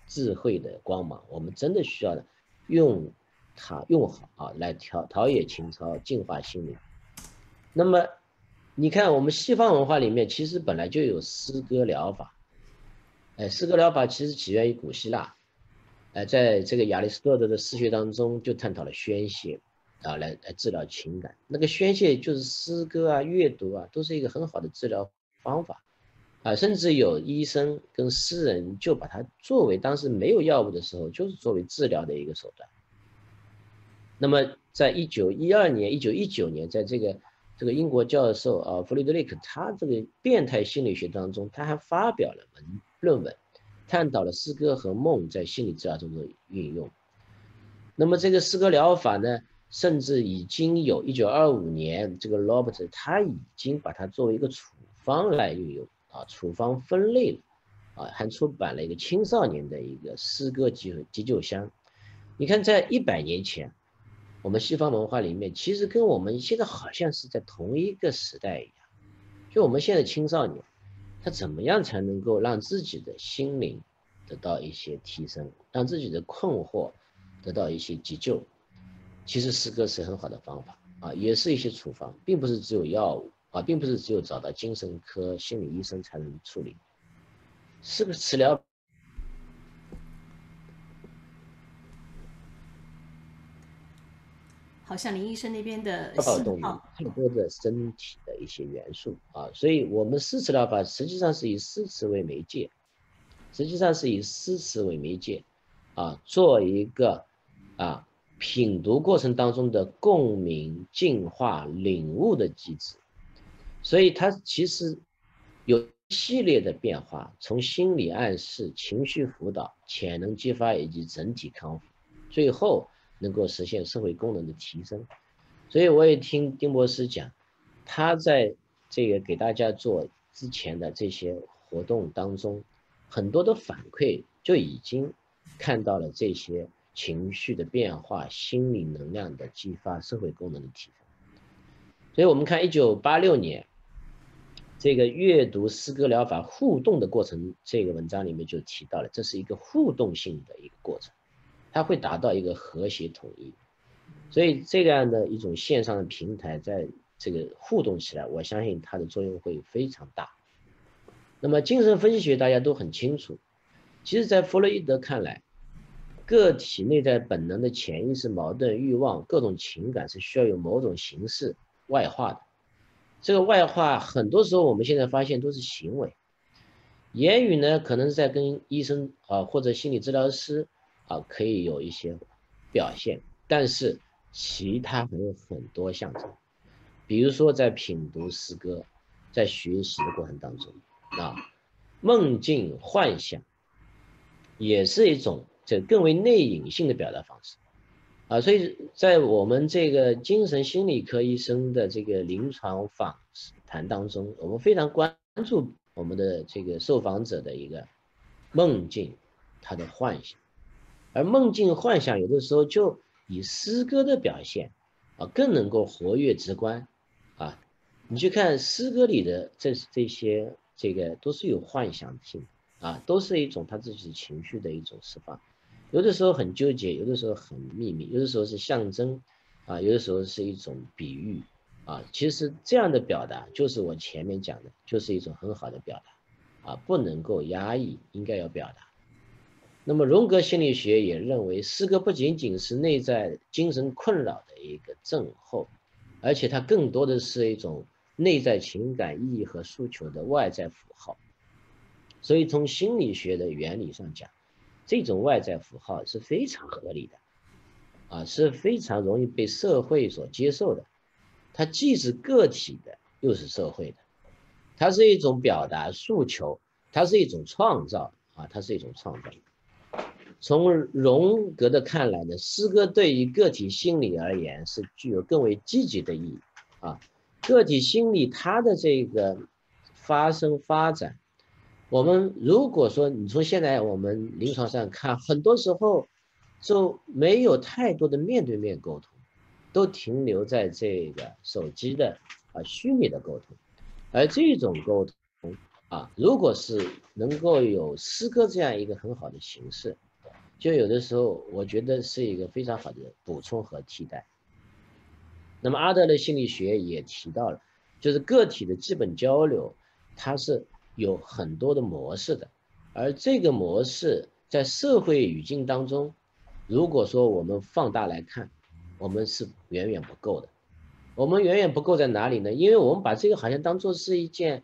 Speaker 7: 智慧的光芒，我们真的需要用好来陶冶情操，净化心灵。那么你看我们西方文化里面其实本来就有诗歌疗法，诗歌疗法其实起源于古希腊，在这个亚里士多德的诗学当中就探讨了宣泄啊，来治疗情感。那个宣泄就是诗歌啊、阅读啊，都是一个很好的治疗方法啊。甚至有医生跟诗人就把它作为当时没有药物的时候，就是作为治疗的一个手段。那么在1912年、1919年，在这个英国教授啊弗里德里克他这个变态心理学当中，他还发表了论文，探讨了诗歌和梦在心理治疗中的运用。那么这个诗歌疗法呢，甚至已经有1925年，这个 Robert 他已经把它作为一个处方来运用啊，处方分类了啊，还出版了一个青少年的一个诗歌急救箱。你看，在100年前，我们西方文化里面，其实跟我们现在好像是在同一个时代一样。就我们现在青少年，他怎么样才能够让自己的心灵得到一些提升，让自己的困惑得到一些急救？其实诗歌是很好的方法啊，也是一些处方，并不是只有药物啊，并不是只有找到精神科心理医生才能处理。诗歌治疗。
Speaker 1: 好像林医生那边的
Speaker 7: 信号太多的身体的一些元素啊，所以我们诗词疗法实际上是以诗词为媒介，啊，做一个品读过程当中的共鸣、净化、领悟的机制。所以它其实有一系列的变化，从心理暗示、情绪辅导、潜能激发以及整体康复，最后能够实现社会功能的提升。所以我也听丁博士讲，他在这个给大家做之前的这些活动当中，很多的反馈就已经看到了这些情绪的变化、心理能量的激发、社会功能的提升。所以我们看1986年这个阅读诗歌疗法互动的过程，这个文章里面就提到了，这是一个互动性的一个过程，它会达到一个和谐统一。所以这样的一种线上的平台在这个互动起来，我相信它的作用会非常大。那么精神分析学大家都很清楚，其实在弗洛伊德看来，个体内在本能的潜意识、矛盾、欲望、各种情感是需要有某种形式外化的。这个外化很多时候我们现在发现都是行为，言语呢可能是在跟医生或者心理治疗师可以有一些表现，但是其他还有很多象征，比如说在品读诗歌，在学习的过程当中梦境幻想也是一种这更为内隐性的表达方式所以在我们这个精神心理科医生的这个临床访谈当中，我们非常关注我们的这个受访者的一个梦境，他的幻想，而梦境幻想有的时候就以诗歌的表现更能够活跃直观你去看诗歌里的这些这个都是有幻想性都是一种他自己情绪的一种释放，有的时候很纠结，有的时候很秘密，有的时候是象征有的时候是一种比喻其实这样的表达就是我前面讲的，就是一种很好的表达不能够压抑，应该要表达。那么荣格心理学也认为，诗歌不仅仅是内在精神困扰的一个症候，而且它更多的是一种内在情感意义和诉求的外在符号。所以从心理学的原理上讲，这种外在符号是非常合理的是非常容易被社会所接受的。它既是个体的，又是社会的，它是一种表达诉求，它是一种创造它是一种创造。从荣格的看来呢，诗歌对于个体心理而言是具有更为积极的意义个体心理它的这个发生发展，我们如果说你从现在我们临床上看，很多时候就没有太多的面对面沟通，都停留在这个手机的虚拟的沟通，而这种沟通如果是能够有诗歌这样一个很好的形式，就有的时候我觉得是一个非常好的补充和替代。那么阿德勒心理学也提到了，就是个体的基本交流，它是有很多的模式的，而这个模式在社会语境当中，如果说我们放大来看，我们是远远不够的。我们远远不够在哪里呢？因为我们把这个好像当作是一件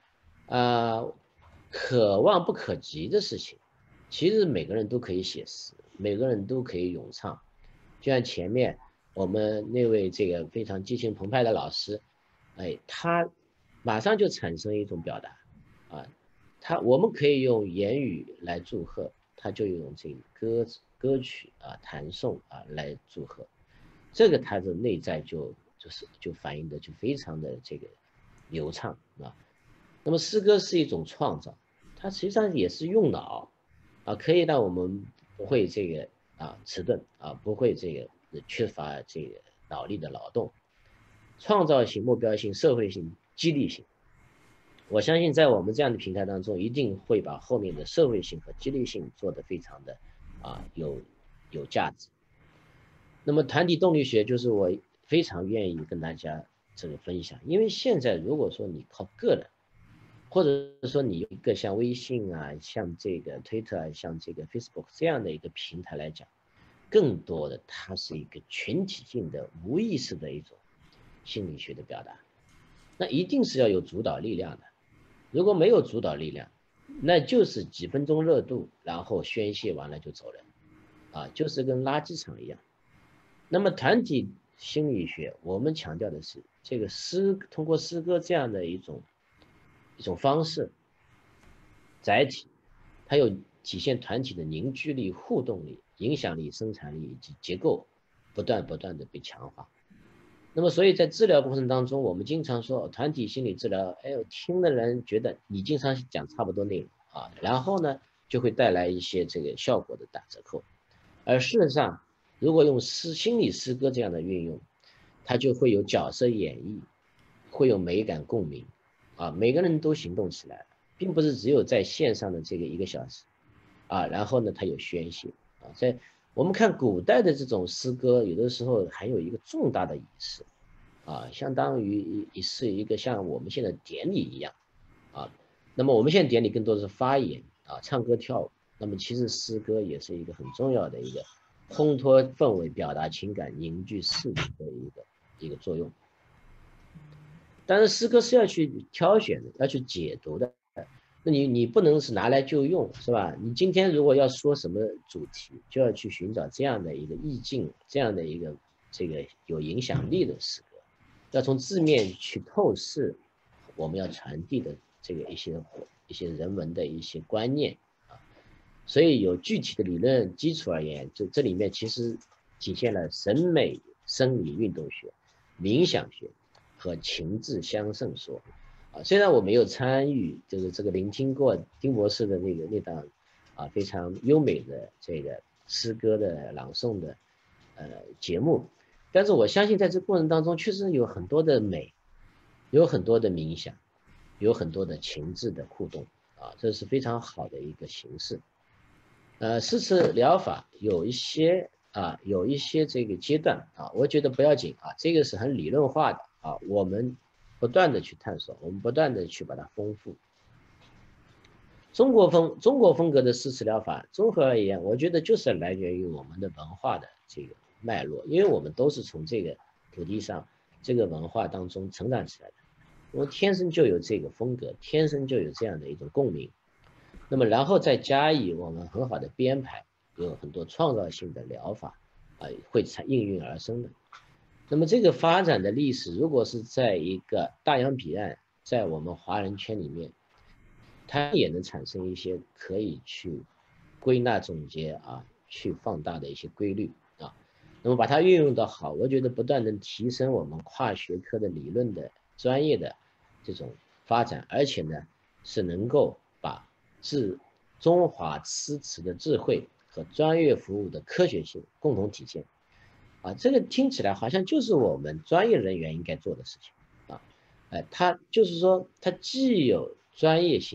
Speaker 7: 可望不可及的事情。其实每个人都可以写诗，每个人都可以咏唱。就像前面我们那位这个非常激情澎湃的老师，他马上就产生一种表达我们可以用言语来祝贺，他就用这个歌曲弹诵来祝贺，这个他的内在就反映的就非常的这个流畅那么诗歌是一种创造，它实际上也是用脑可以让我们不会这个迟钝不会这个缺乏这个脑力的劳动，创造性、目标性、社会性、激励性。我相信在我们这样的平台当中，一定会把后面的社会性和激励性做得非常的有价值。那么团体动力学就是我非常愿意跟大家这个分享，因为现在如果说你靠个人，或者说你有一个像微信像这个 Twitter 像这个 Facebook 这样的一个平台来讲，更多的它是一个群体性的无意识的一种心理学的表达，那一定是要有主导力量的。如果没有主导力量，那就是几分钟热度，然后宣泄完了就走人就是跟垃圾场一样。那么团体心理学我们强调的是这个通过诗歌这样的一种方式载体，它有体现团体的凝聚力、互动力、影响力、生产力以及结构不断的被强化。那么所以在治疗过程当中，我们经常说团体心理治疗，听的人觉得你经常讲差不多内容然后呢就会带来一些这个效果的打折扣。而事实上如果用心理诗歌这样的运用，它就会有角色演绎，会有美感共鸣每个人都行动起来，并不是只有在线上的这个1个小时然后呢它有宣泄所以我们看古代的这种诗歌，有的时候还有一个重大的仪式相当于是一个像我们现在典礼一样那么我们现在典礼更多的是发言唱歌跳舞，那么其实诗歌也是一个很重要的一个烘托氛围、表达情感、凝聚视觉的一个作用。但是诗歌是要去挑选的，要去解读的，那你不能是拿来就用，是吧？你今天如果要说什么主题，就要去寻找这样的一个意境，这样的一个这个有影响力的诗歌，要从字面去透视我们要传递的这个一些人文的一些观念所以有具体的理论基础而言，就这里面其实体现了审美、生理运动学、冥想学和情志相胜说虽然我没有参与就是这个聆听过丁博士的那档非常优美的这个诗歌的朗诵的节目，但是我相信在这过程当中确实有很多的美，有很多的冥想，有很多的情志的互动这是非常好的一个形式。诗词疗法有一些这个阶段我觉得不要紧这个是很理论化的我们不断的去探索，我们不断的去把它丰富。中国风格的诗词疗法综合而言，我觉得就是来源于我们的文化的这个脉络，因为我们都是从这个土地上这个文化当中成长起来的，我们天生就有这个风格，天生就有这样的一种共鸣。那么然后再加以我们很好的编排，有很多创造性的疗法会应运而生的。那么这个发展的历史，如果是在一个大洋彼岸，在我们华人圈里面，它也能产生一些可以去归纳总结去放大的一些规律那么把它运用的好，我觉得不断能提升我们跨学科的理论的专业的这种发展，而且呢是能够把中华诗词的智慧和专业服务的科学性共同体现这个听起来好像就是我们专业人员应该做的事情它就是说它既有专业性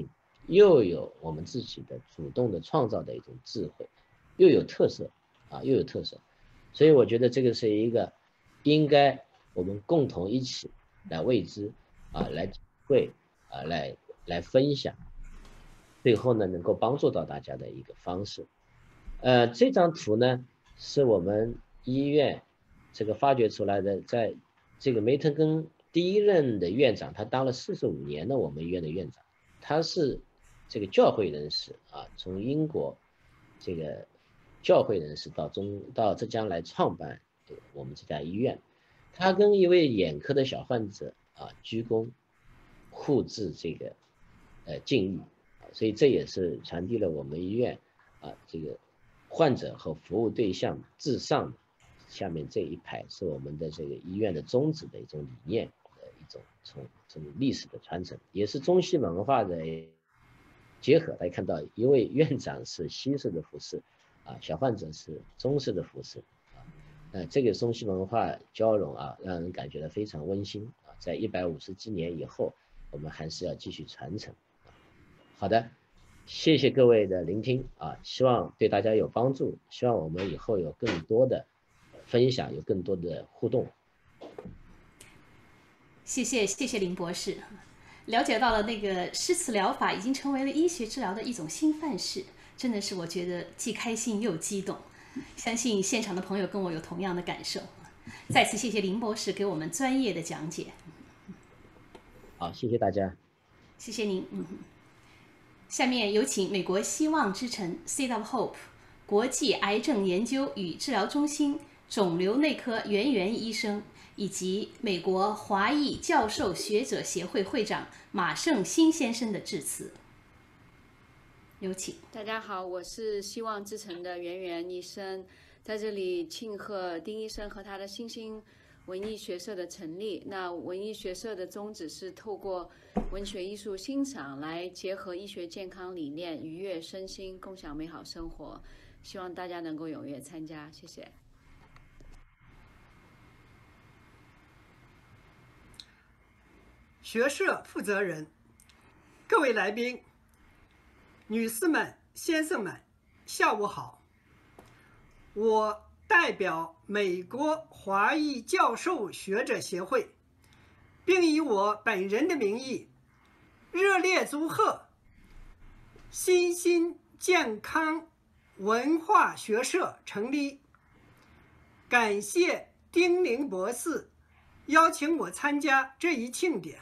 Speaker 7: 又有我们自己的主动的创造的一种智慧，又有特色又有特色，所以我觉得这个是一个应该我们共同一起来为之来体会来分享，最后呢能够帮助到大家的一个方式。这张图呢是我们医院这个发掘出来的，在这个梅腾根第一任的院长，他当了45年的我们医院的院长，他是这个教会人士从英国这个教会人士到浙江来创办我们这家医院。他跟一位眼科的小患者鞠躬互致这个敬意，所以这也是传递了我们医院这个患者和服务对象至上的。下面这一排是我们的这个医院的宗旨的一种理念一种从历史的传承，也是中西文化的结合。大家看到一位院长是西式的服饰小患者是中式的服饰这个中西文化交融让人感觉到非常温馨在150几年以后，我们还是要继续传承好的，谢谢各位的聆听希望对大家有帮助，希望我们以后有更多的分享，有更多的互动。
Speaker 1: 谢谢林博士，了解到了那个诗词疗法已经成为了医学治疗的一种新范式，真的是我觉得既开心又激动，相信现场的朋友跟我有同样的感受。再次谢谢林博士给我们专业的讲解。
Speaker 7: 好，谢谢大家。
Speaker 1: 谢谢您。下面有请美国希望之城 Seed of Hope 国际癌症研究与治疗中心肿瘤内科袁元医生以及美国华裔教授学者协会会长马胜新先生的致辞。有请。
Speaker 8: 大家好，我是希望之城的袁元医生，在这里庆贺丁医生和他的新兴文艺学社的成立。那文艺学社的宗旨是透过文学艺术欣赏来结合医学健康理念，愉悦身心，共享美好生活。希望大家能够踊跃参加，谢谢。
Speaker 9: 学社负责人，各位来宾，女士们、先生们，下午好。我代表美国华裔教授学者协会，并以我本人的名义，热烈祝贺新兴健康文化学社成立。感谢丁玲博士邀请我参加这一庆典。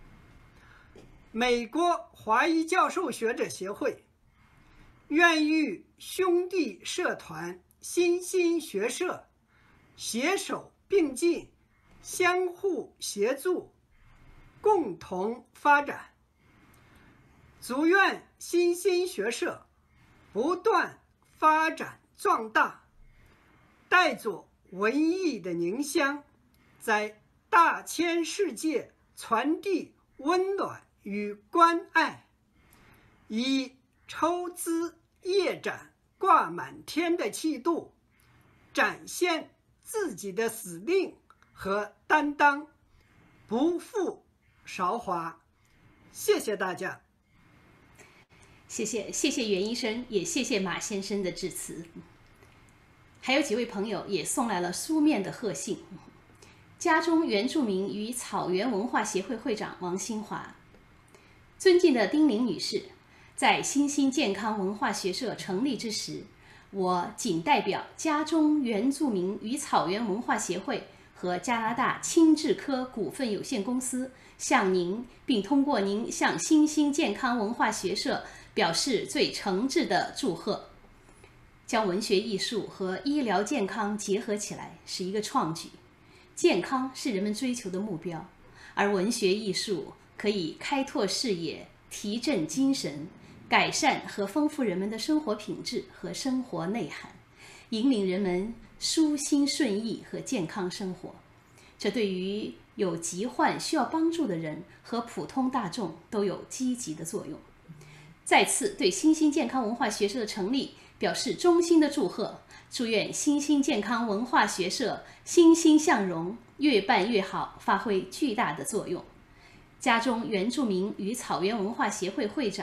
Speaker 9: 美国华裔教授学者协会愿与兄弟社团新兴学社携手并进，相互协助，共同发展。祝愿新兴学社不断发展壮大，带着文艺的凝香，在大千世界传递温暖与关爱，以抽枝叶展挂满天的气度，展现自己的使命和担当，不负韶华。谢谢大家。
Speaker 1: 谢谢袁医生，也谢谢马先生的致辞。还有几位朋友也送来了书面的贺信。家中原住民与草原文化协会会长王新华，尊敬的丁玲女士，在新兴健康文化学社成立之时，我仅代表家中原住民与草原文化协会和加拿大亲智科股份有限公司向您，并通过您向新兴健康文化学社表示最诚挚的祝贺。将文学艺术和医疗健康结合起来是一个创举。健康是人们追求的目标，而文学艺术可以开拓视野，提振精神，改善和丰富人们的生活品质和生活内涵，引领人们舒心顺意和健康生活。这对于有疾患需要帮助的人和普通大众都有积极的作用。再次对新兴健康文化学社的成立表示衷心的祝贺，祝愿新兴健康文化学社欣欣向荣，越办越好，发挥巨大的作用。家中原住民与草原文化协会会长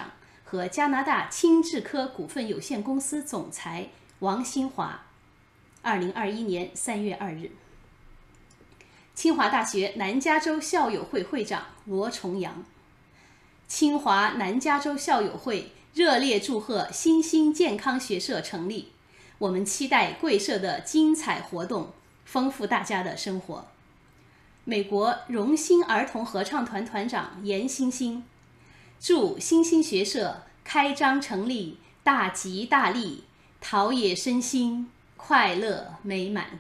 Speaker 1: 和加拿大轻智科股份有限公司总裁王新华。2021年3月2日，清华大学南加州校友会会长罗重阳。清华南加州校友会热烈祝贺新兴健康学社成立，我们期待贵社的精彩活动，丰富大家的生活。美国荣兴儿童合唱团团长严欣欣，祝新兴学社开张成立大吉大利，陶冶身心，快乐美满。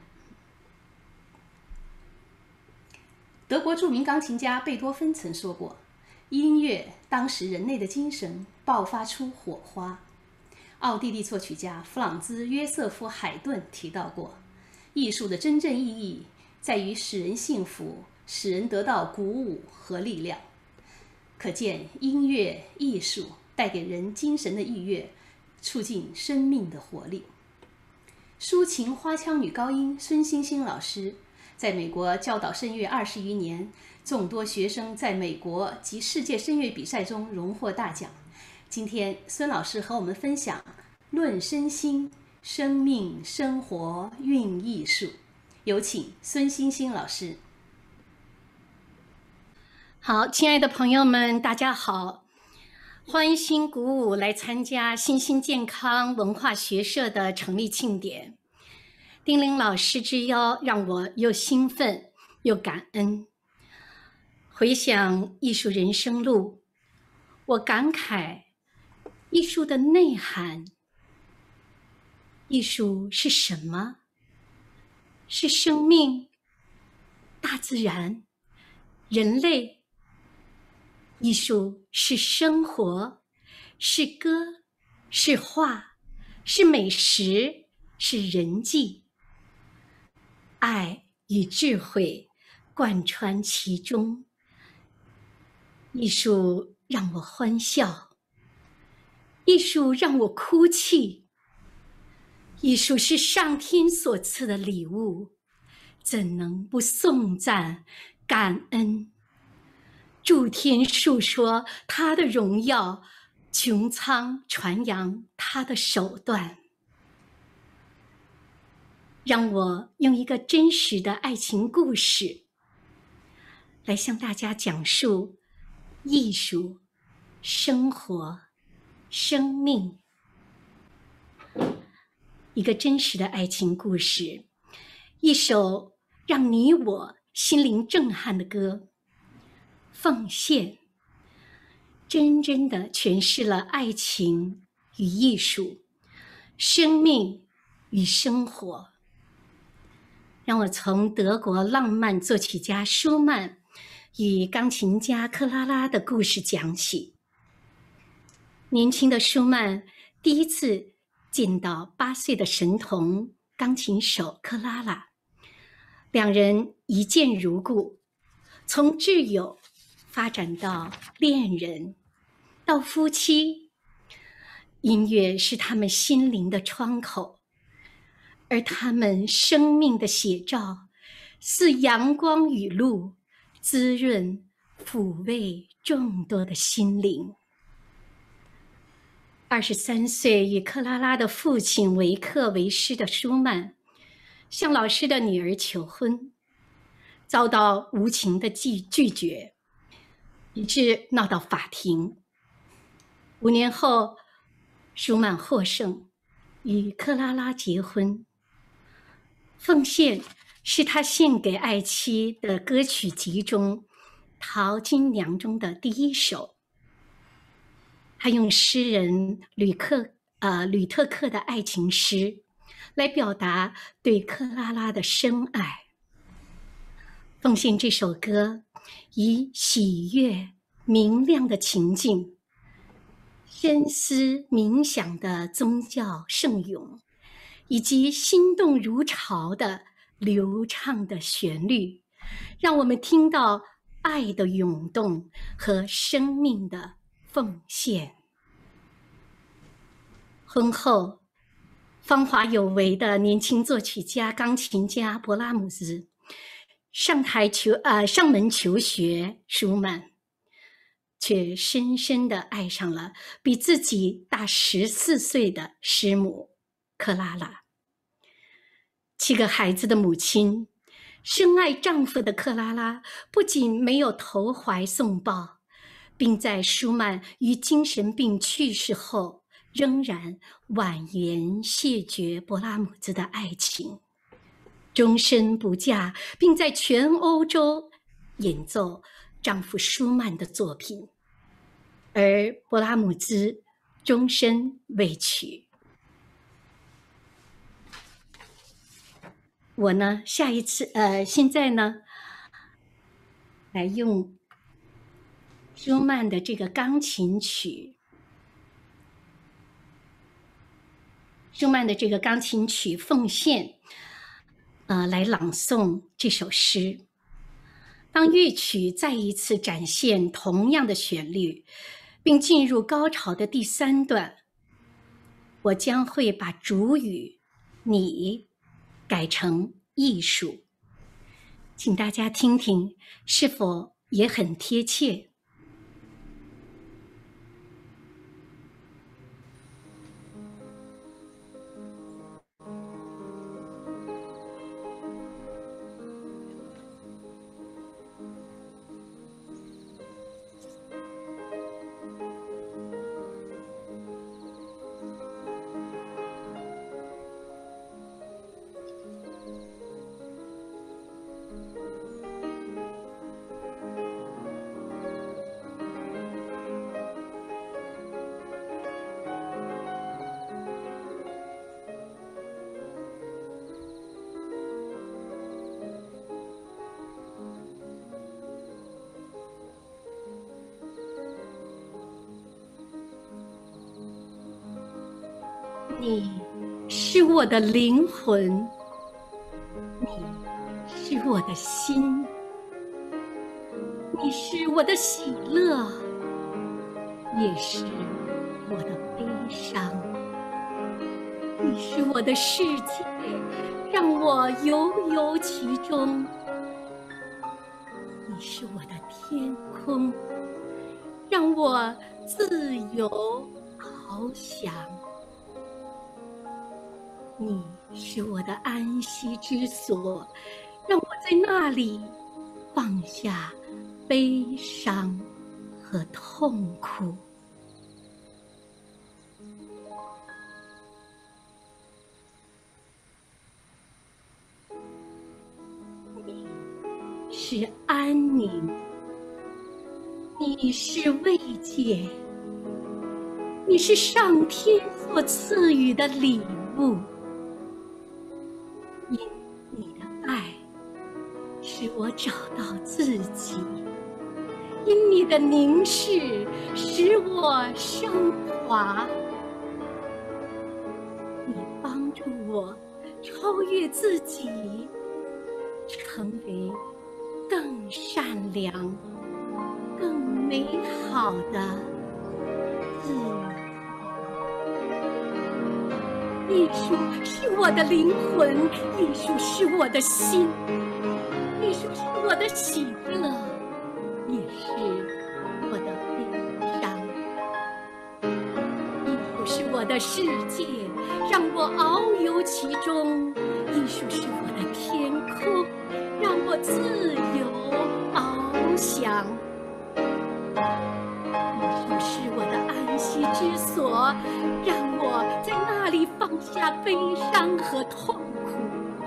Speaker 1: 德国著名钢琴家贝多芬曾说过，音乐当使人类的精神爆发出火花。奥地利作曲家弗朗兹·约瑟夫·海顿提到过，艺术的真正意义在于使人幸福，使人得到鼓舞和力量。可见音乐艺术带给人精神的愉悦，促进生命的活力。抒情花腔女高音孙欣欣老师在美国教导声乐20余年，众多学生在美国及世界声乐比赛中荣获大奖。今天孙老师和我们分享论身心，生命生活蕴艺术。有请孙欣欣老师。
Speaker 10: 好，亲爱的朋友们，大家好，欢欣鼓舞来参加新兴健康文化学社的成立庆典。丁玲老师之邀，让我又兴奋又感恩。回想艺术人生路，我感慨艺术的内涵。艺术是什么？是生命、大自然、人类。艺术是生活，是歌，是画，是美食，是人际。爱与智慧贯穿其中。艺术让我欢笑，艺术让我哭泣。艺术是上天所赐的礼物，怎能不颂赞感恩？诸天述说他的荣耀，穹苍传扬他的手段。让我用一个真实的爱情故事来向大家讲述艺术、生活、生命。一个真实的爱情故事，一首让你我心灵震撼的歌。奉献，真正的诠释了爱情与艺术，生命与生活。让我从德国浪漫作曲家舒曼与钢琴家克拉拉的故事讲起。年轻的舒曼第一次见到8岁的神童钢琴手克拉拉，两人一见如故，从挚友发展到恋人，到夫妻。音乐是他们心灵的窗口，而他们生命的写照，似阳光雨露，滋润抚慰众多的心灵。23岁与克拉拉的父亲维克为师的舒曼，向老师的女儿求婚，遭到无情的拒绝，以致闹到法庭。5年后，舒曼获胜，与克拉拉结婚。奉献是他献给爱妻的歌曲集中《陶金娘》中的第1首。他用诗人吕特克的爱情诗来表达对克拉拉的深爱。奉献这首歌以喜悦明亮的情境，深思冥想的宗教圣咏，以及心动如潮的流畅的旋律，让我们听到爱的涌动和生命的奉献。婚后，芳华有为的年轻作曲家、钢琴家勃拉姆斯上门求学舒曼。 却深深地爱上了比自己大14岁的师母克拉拉。7个孩子的母亲，深爱丈夫的克拉拉不仅没有投怀送抱，并在舒曼于精神病去世后仍然婉言谢绝勃拉姆兹的爱情，终身不嫁，并在全欧洲演奏丈夫舒曼的作品，而勃拉姆兹终身未娶。我呢，现在呢，来用舒曼的这个钢琴曲，奉献，来朗诵这首诗。当乐曲再一次展现同样的旋律，并进入高潮的第3段，我将会把主语“你”改成艺术，请大家听听，是否也很贴切？你是我的灵魂，你是我的心，你是我的喜乐，也是我的悲伤。你是我的世界，让我游游其中。你是我的天空，让我自由翱翔。你是我的安息之所，让我在那里放下悲伤和痛苦。你是安宁，你是慰藉，你是上天所赐予的礼物。因你的爱使我找到自己，因你的凝视使我升华。你帮助我超越自己，成为更善良、更美好的自我。艺术是我的灵魂，艺术是我的心，艺术是我的喜乐，也是我的悲伤。艺术是我的世界，让我遨游其中；艺术是我的天空，让我自由翱翔。艺术是我的安息之所，让我在那里放下悲伤和痛苦。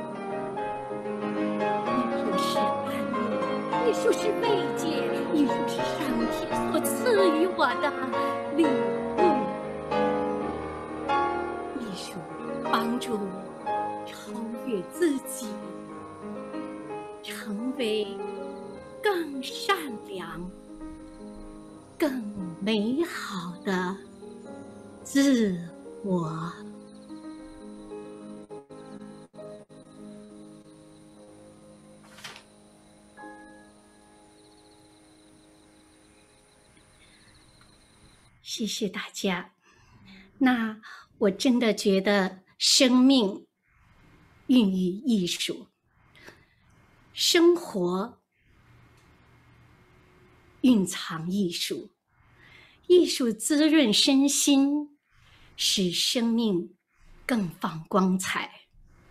Speaker 10: 艺术是安宁，艺术是慰藉，艺术是上天所赐予我的礼物。艺术帮助我超越自己，成为更善良、更美好的自我。谢谢大家。那我真的觉得生命孕育艺术，生活蕴藏艺术。 艺术滋润身心，使生命更放光彩。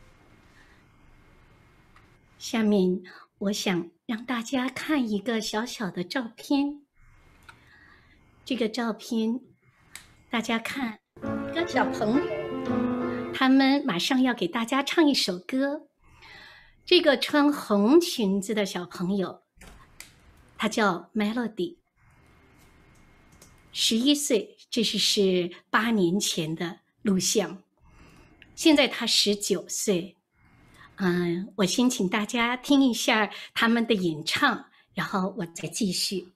Speaker 10: 下面我想让大家看一个小小的照片。这个照片，大家看，一个小朋友，他们马上要给大家唱一首歌。这个穿红裙子的小朋友，他叫 Melody， 11岁，这是8年前的录像。现在他19岁。我先请大家听一下他们的演唱，然后我再继续。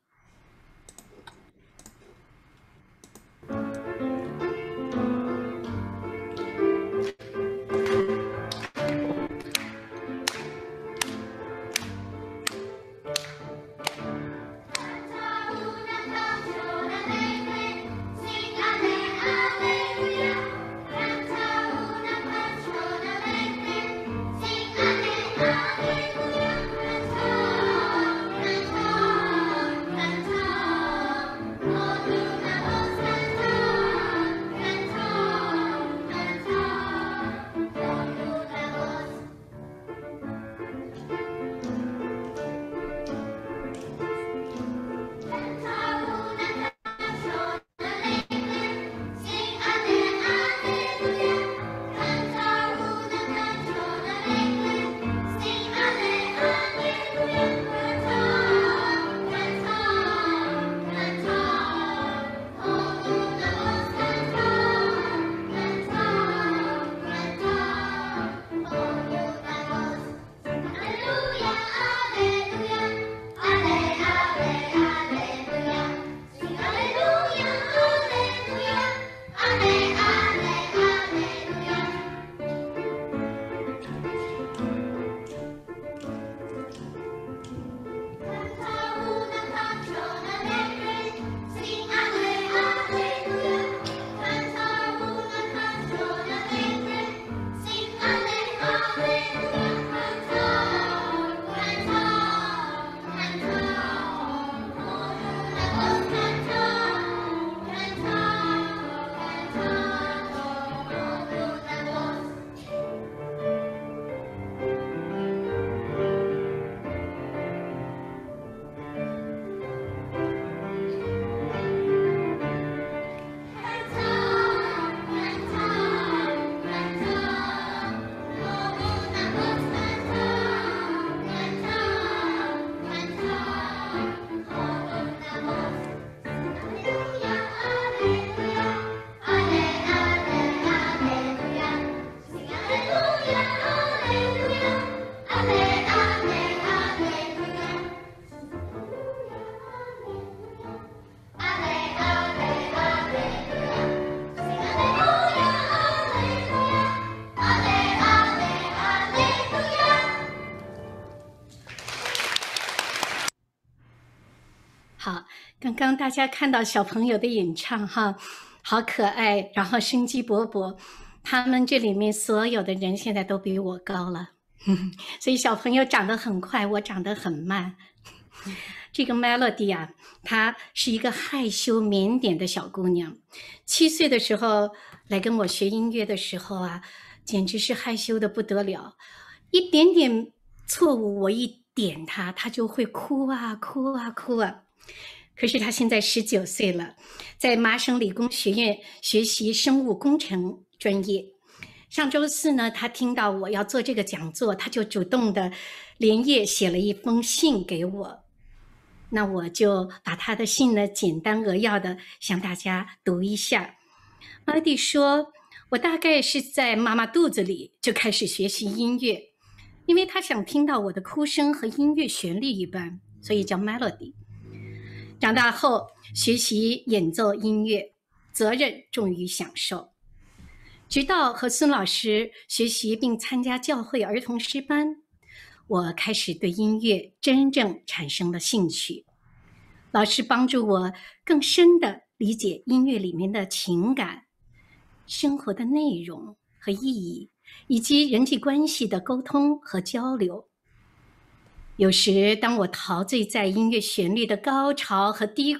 Speaker 10: 好，刚刚大家看到小朋友的演唱哈，好可爱，然后生机勃勃。他们这里面所有的人现在都比我高了，所以小朋友长得很快，我长得很慢。这个 Melody 啊，她是一个害羞腼腆的小姑娘，7岁的时候来跟我学音乐的时候啊，简直是害羞的不得了，一点点错误我一点她，她就会哭啊哭啊哭啊。可是她现在19岁了，在麻省理工学院学习生物工程专业。上周4呢，她听到我要做这个讲座，她就主动的连夜写了一封信给我。那我就把她的信呢简单扼要的向大家读一下。Melody 说，我大概是在妈妈肚子里就开始学习音乐，因为她想听到我的哭声和音乐旋律一般，所以叫 Melody。长大后学习演奏音乐，责任重于享受。直到和孙老师学习并参加教会儿童诗班，我开始对音乐真正产生了兴趣。老师帮助我更深地理解音乐里面的情感、生活的内容和意义，以及人际关系的沟通和交流。有时当我陶醉在音乐旋律的高潮和低谷，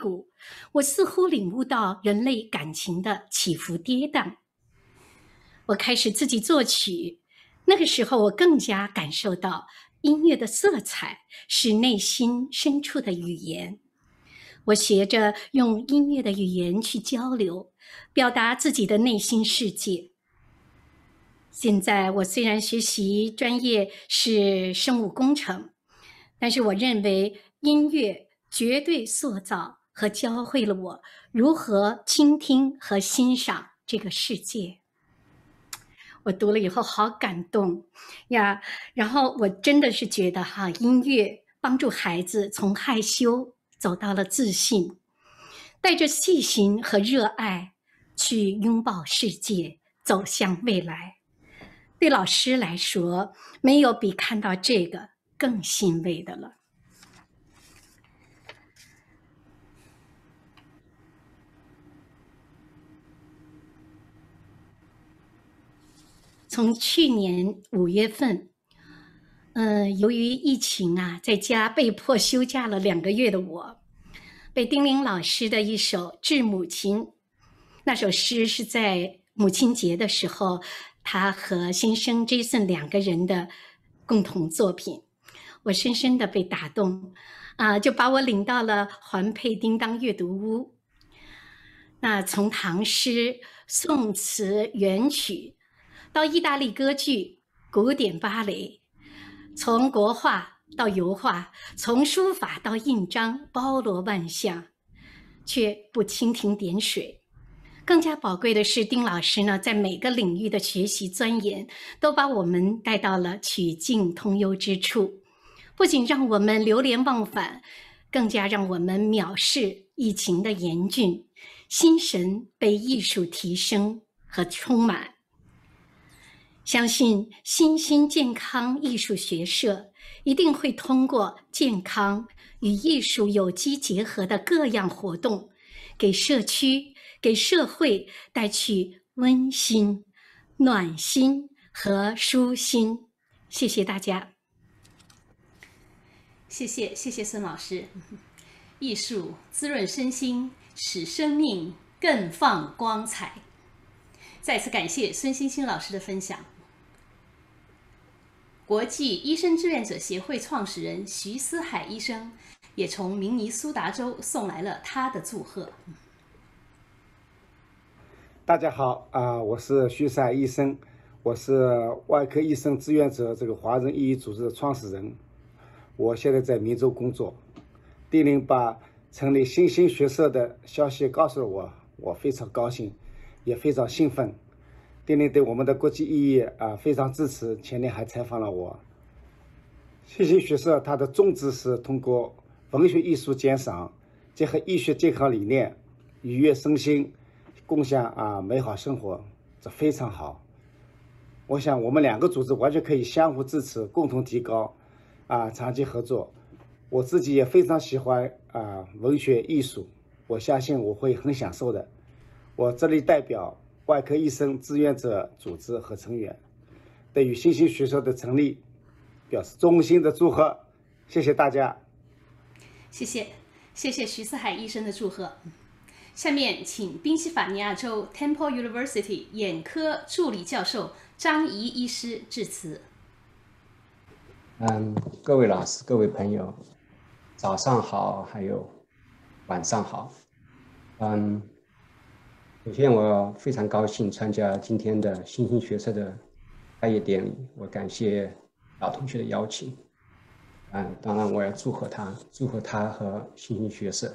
Speaker 10: 我似乎领悟到人类感情的起伏跌宕。我开始自己作曲，那个时候我更加感受到音乐的色彩是内心深处的语言。我学着用音乐的语言去交流，表达自己的内心世界。现在我虽然学习专业是生物工程，但是我认为音乐绝对塑造和教会了我如何倾听和欣赏这个世界。我读了以后好感动呀，然后我真的是觉得音乐帮助孩子从害羞走到了自信，带着细心和热爱去拥抱世界，走向未来。对老师来说，没有比看到这个更欣慰的了。从去年5月份，由于疫情在家被迫休假了2个月的我，被丁玲老师的一首《致母亲》，那首诗是在母亲节的时候，他和先生 Jason 2个人的共同作品，我深深的被打动，就把我领到了环佩叮当阅读屋。那从唐诗、宋词、元曲，到意大利歌剧、古典芭蕾，从国画到油画，从书法到印章，包罗万象，却不蜻蜓点水。更加宝贵的是，丁老师呢，在每个领域的学习钻研，都把我们带到了曲径通幽之处，不仅让我们流连忘返，更加让我们藐视疫情的严峻，心神被艺术提升和充满。相信新兴健康艺术学社一定会通过健康与艺术有机结合的各样活动，给社区、给社会带去温馨、暖心和舒心。谢谢大家。
Speaker 1: 谢谢孙老师。艺术滋润身心，使生命更放光彩。再次感谢孙欣欣老师的分享。国际医生志愿者协会创始人徐思海医生也从明尼苏达州送来了他的祝贺。
Speaker 11: 大家好我是徐思海医生，我是外科医生志愿者这个华人医医组织的创始人。我现在在民州工作。丁玲把成立新兴学社的消息告诉了我，我非常高兴，也非常兴奋。丁玲对我们的国际意义非常支持，前年还采访了我。新兴学社它的宗旨是通过文学艺术鉴赏，结合医学健康理念，愉悦身心，共享美好生活，这非常好。我想我们2个组织完全可以相互支持，共同提高长期合作。我自己也非常喜欢文学艺术，我相信我会很享受的。我这里代表外科医生志愿者组织和成员，对于新兴学社的成立表示衷心的祝贺。谢谢大家。
Speaker 1: 谢谢徐思海医生的祝贺。下面请宾夕法尼亚州 Temple University 眼科助理教授张怡医师致辞。
Speaker 12: 各位老师、各位朋友，早上好，还有晚上好。首先我非常高兴参加今天的新兴学社的开业典礼，我感谢老同学的邀请。当然我要祝贺他和新兴学社。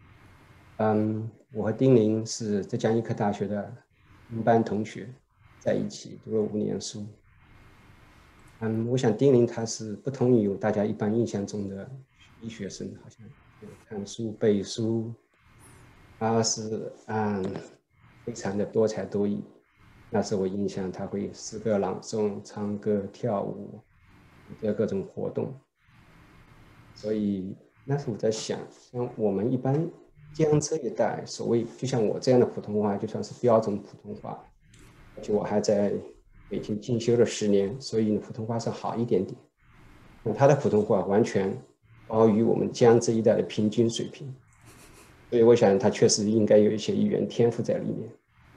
Speaker 12: 我和丁玲是浙江医科大学的同班同学，在一起读了5年书。我想丁玲她是不同于大家一般印象中的医学生，好像看书背书，她是非常的多才多艺。那时候我印象她会诗歌朗诵、唱歌、跳舞的各种活动。所以那时候我在想，像我们一般江浙一带，所谓就像我这样的普通话就算是标准普通话，而且我还在北京进修了10年，所以普通话是好一点点。那他的普通话完全高于我们江浙一带的平均水平。 所以我想他确实应该有一些语言天赋在里面。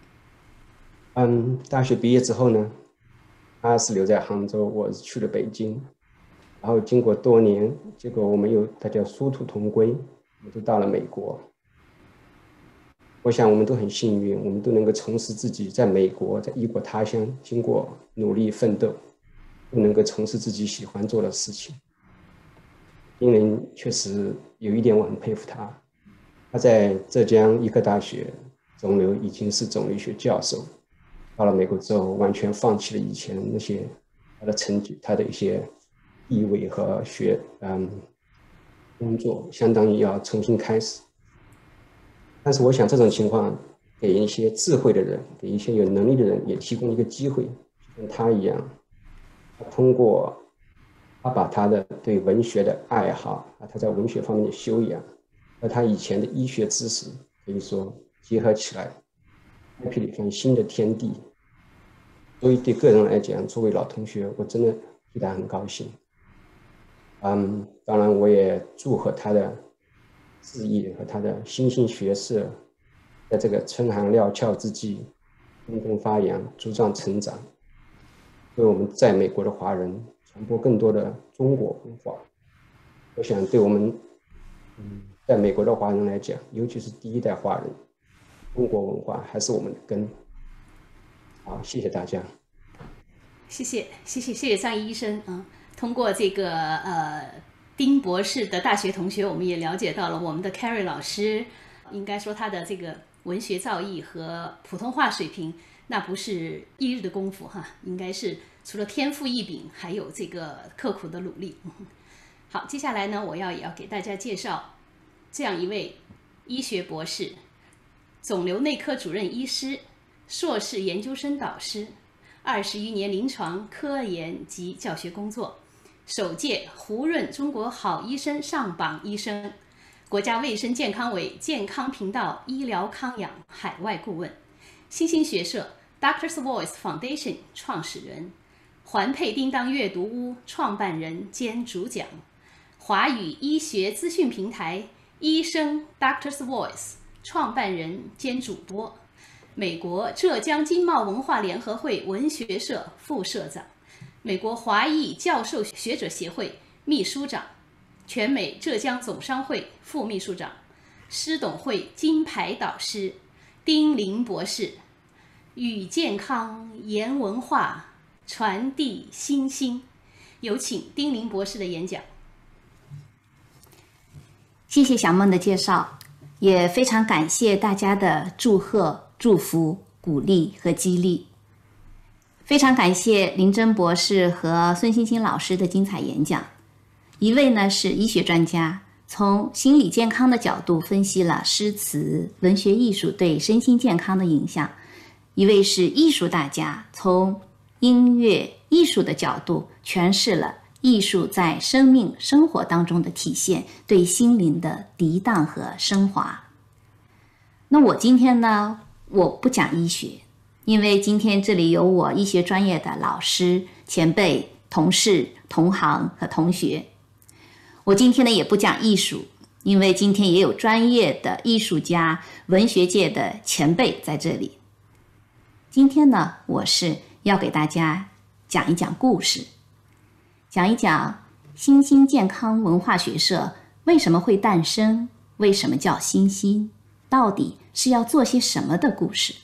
Speaker 12: 大学毕业之后呢，他是留在杭州，我是去了北京，然后经过多年，结果我们又大家殊途同归，我们都到了美国。我想我们都很幸运，我们都能够从事自己在美国，在异国他乡，经过努力奋斗，都能够从事自己喜欢做的事情。丁玲确实有一点我很佩服他，他在浙江医科大学肿瘤已经是肿瘤学教授，到了美国之后完全放弃了以前那些他的成绩，他的一些地位和工作，相当于要重新开始。但是我想这种情况给一些智慧的人，给一些有能力的人也提供一个机会，跟他一样，他把他的对文学的爱好，他在文学方面的修养和他以前的医学知识可以说结合起来，开辟了一番新的天地。所以对个人来讲，作为老同学，我真的替他很高兴。当然我也祝贺他的事业和他的新兴学社在这个春寒料峭之际生根发扬，茁壮成长，为我们在美国的华人传播更多的中国文化。我想对我们在美国的华人来讲，尤其是第一代华人，中国文化还是我们的根。好，谢谢大家。
Speaker 1: 谢谢张医生啊！通过这个丁博士的大学同学，我们也了解到了我们的 Carrie 老师，应该说他的这个文学造诣和普通话水平，那不是一日的功夫哈，应该是除了天赋异禀，还有这个刻苦的努力。好，接下来呢，我也要给大家介绍这样一位医学博士、肿瘤内科主任医师、硕士研究生导师，21年临床科研及教学工作，首届胡润中国好医生上榜医生，国家卫生健康委健康频道医疗康养海外顾问，新兴学社 Doctor's Voice Foundation 创始人，环佩叮当阅读屋创办人兼主讲，华语医学资讯平台医生 Doctor's Voice 创办人兼主播，美国浙江经贸文化联合会文学社副社长，美国华裔教授学者协会秘书长，全美浙江总商会副秘书长，师董会金牌导师，丁玲博士，与健康言文化，传递新兴。有请丁玲博士的演讲。
Speaker 2: 谢谢小梦的介绍，也非常感谢大家的祝贺、祝福、鼓励和激励。非常感谢林真博士和孙欣欣老师的精彩演讲。一位呢是医学专家，从心理健康的角度分析了诗词、文学艺术对身心健康的影响；一位是艺术大家，从音乐艺术的角度诠释了艺术在生命生活当中的体现，对心灵的涤荡和升华。那我今天呢，我不讲医学，因为今天这里有我医学专业的老师、前辈、同事、同行和同学。我今天呢也不讲艺术，因为今天也有专业的艺术家、文学界的前辈在这里。今天呢，我是要给大家讲一讲故事，讲一讲新兴健康文化学社为什么会诞生，为什么叫新兴，到底是要做些什么的故事。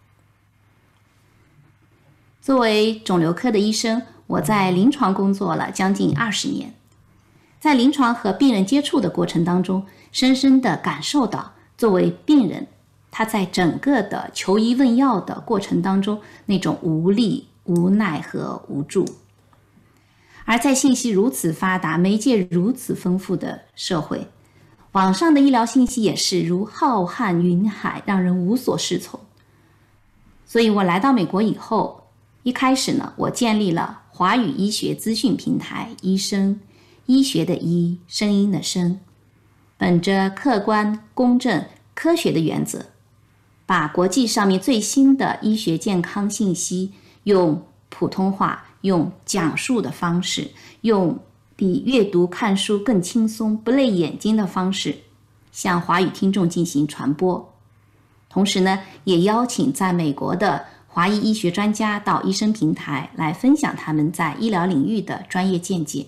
Speaker 2: 作为肿瘤科的医生，我在临床工作了将近20年，在临床和病人接触的过程当中，深深地感受到作为病人，他在整个的求医问药的过程当中那种无力、无奈和无助。而在信息如此发达、媒介如此丰富的社会，网上的医疗信息也是如浩瀚云海，让人无所适从。所以我来到美国以后，一开始呢，我建立了华语医学资讯平台医生，医学的医，声音的声，本着客观、公正、科学的原则，把国际上面最新的医学健康信息用普通话、用讲述的方式，用比阅读看书更轻松、不累眼睛的方式， 向华语听众进行传播。同时呢，也邀请在美国的华裔医学专家到医生平台来分享他们在医疗领域的专业见解。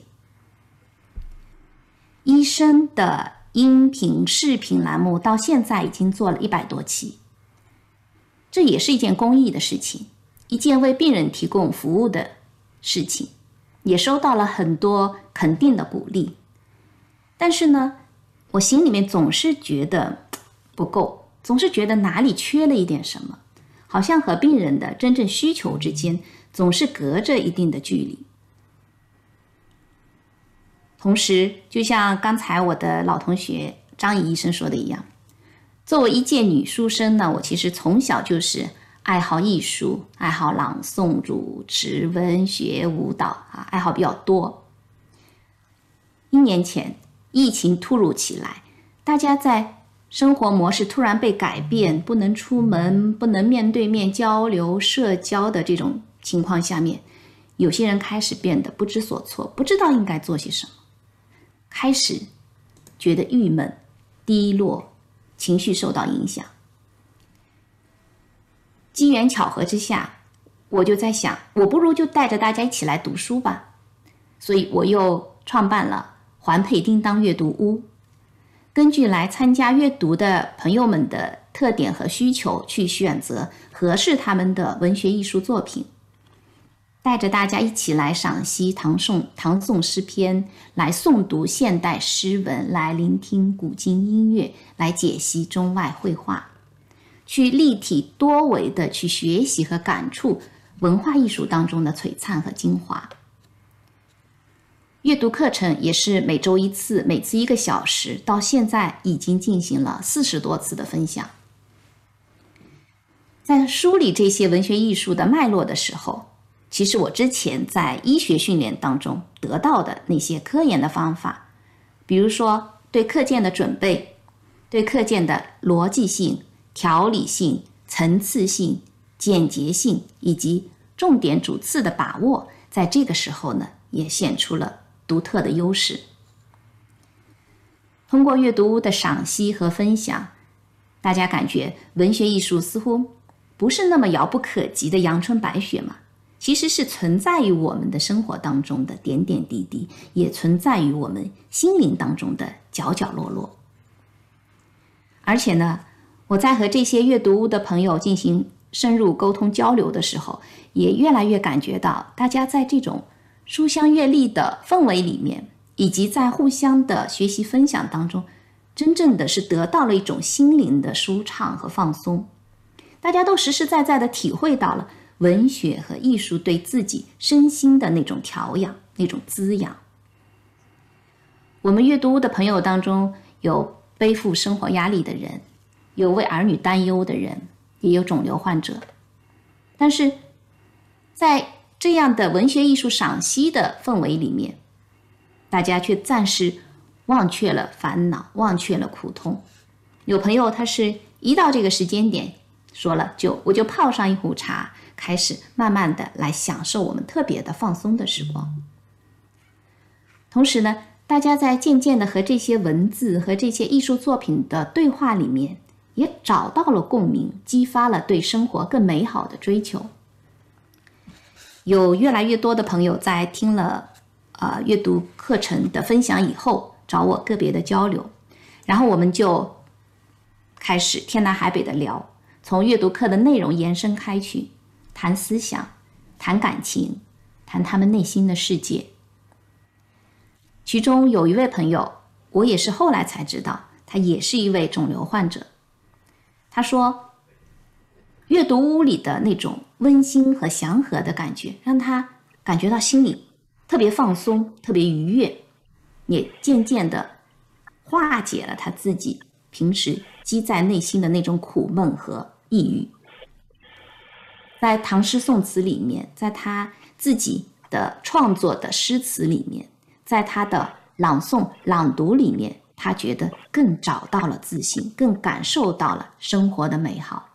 Speaker 2: 医生的音频视频栏目到现在已经做了100多期，这也是一件公益的事情，一件为病人提供服务的事情，也收到了很多肯定的鼓励。但是呢，我心里面总是觉得不够，总是觉得哪里缺了一点什么，好像和病人的真正需求之间总是隔着一定的距离。同时，就像刚才我的老同学张怡医生说的一样，作为一届女书生呢，我其实从小就是爱好艺术，爱好朗诵、主持、文学、舞蹈爱好比较多。1年前，疫情突如其来，大家在生活模式突然被改变，不能出门，不能面对面交流、社交的这种情况下面，有些人开始变得不知所措，不知道应该做些什么，开始觉得郁闷、低落，情绪受到影响。机缘巧合之下，我就在想，我不如就带着大家一起来读书吧。所以我又创办了环佩叮当阅读屋，根据来参加阅读的朋友们的特点和需求，去选择合适他们的文学艺术作品，带着大家一起来赏析唐宋诗篇，来诵读现代诗文，来聆听古今音乐，来解析中外绘画，去立体多维的去学习和感触文化艺术当中的璀璨和精华。阅读课程也是每周1次，每次1个小时，到现在已经进行了40多次的分享。在梳理这些文学艺术的脉络的时候，其实我之前在医学训练当中得到的那些科研的方法，比如说对课件的准备，对课件的逻辑性、条理性、层次性、简洁性以及重点主次的把握，在这个时候呢，也显出了独特的优势。通过阅读屋的赏析和分享，大家感觉文学艺术似乎不是那么遥不可及的阳春白雪嘛，其实是存在于我们的生活当中的点点滴滴，也存在于我们心灵当中的角角落落。而且呢，我在和这些阅读屋的朋友进行深入沟通交流的时候，也越来越感觉到大家在这种书香阅历的氛围里面，以及在互相的学习分享当中，真正的是得到了一种心灵的舒畅和放松。大家都实实在在的体会到了文学和艺术对自己身心的那种调养，那种滋养。我们阅读屋的朋友当中，有背负生活压力的人，有为儿女担忧的人，也有肿瘤患者。但是在这样的文学艺术赏析的氛围里面，大家却暂时忘却了烦恼，忘却了苦痛。有朋友他是一到这个时间点，说了我就泡上一壶茶，开始慢慢的来享受我们特别的放松的时光。同时呢，大家在渐渐的和这些文字和这些艺术作品的对话里面，也找到了共鸣，激发了对生活更美好的追求。有越来越多的朋友在听了阅读课程的分享以后，找我个别的交流，然后我们就开始天南海北的聊，从阅读课的内容延伸开去，谈思想，谈感情，谈他们内心的世界。其中有一位朋友，我也是后来才知道，他也是一位肿瘤患者。他说，阅读屋里的那种温馨和祥和的感觉，让他感觉到心里特别放松，特别愉悦，也渐渐的化解了他自己平时积在内心的那种苦闷和抑郁。在唐诗宋词里面，在他自己的创作的诗词里面，在他的朗诵朗读里面，他觉得更找到了自信，更感受到了生活的美好。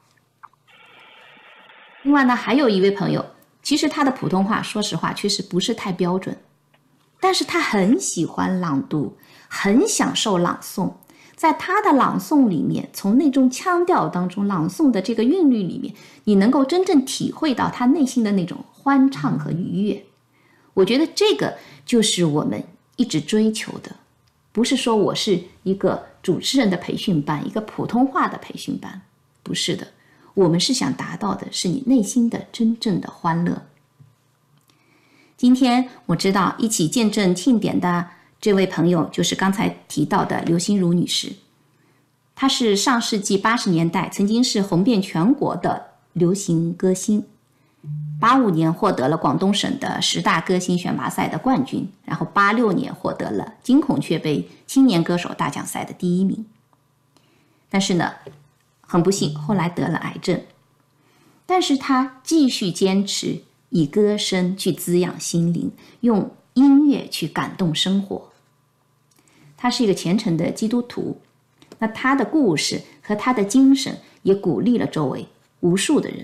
Speaker 2: 另外呢，还有一位朋友，其实他的普通话说实话确实不是太标准，但是他很喜欢朗读，很享受朗诵， 在他的朗诵里面，从那种腔调当中朗诵的这个韵律里面，你能够真正体会到他内心的那种欢畅和愉悦。我觉得这个就是我们一直追求的，不是说我是一个主持人的培训班，一个普通话的培训班，不是的，我们是想达到的是你内心的真正的欢乐。今天我知道一起见证庆典的这位朋友就是刚才提到的刘心如女士，她是上世纪80年代曾经是红遍全国的流行歌星，85年获得了广东省的10大歌星选拔赛的冠军，然后86年获得了金孔雀杯青年歌手大奖赛的第1名。但是呢，很不幸后来得了癌症，但是他继续坚持以歌声去滋养心灵，用音乐去感动生活。他是一个虔诚的基督徒，那他的故事和他的精神也鼓励了周围无数的人。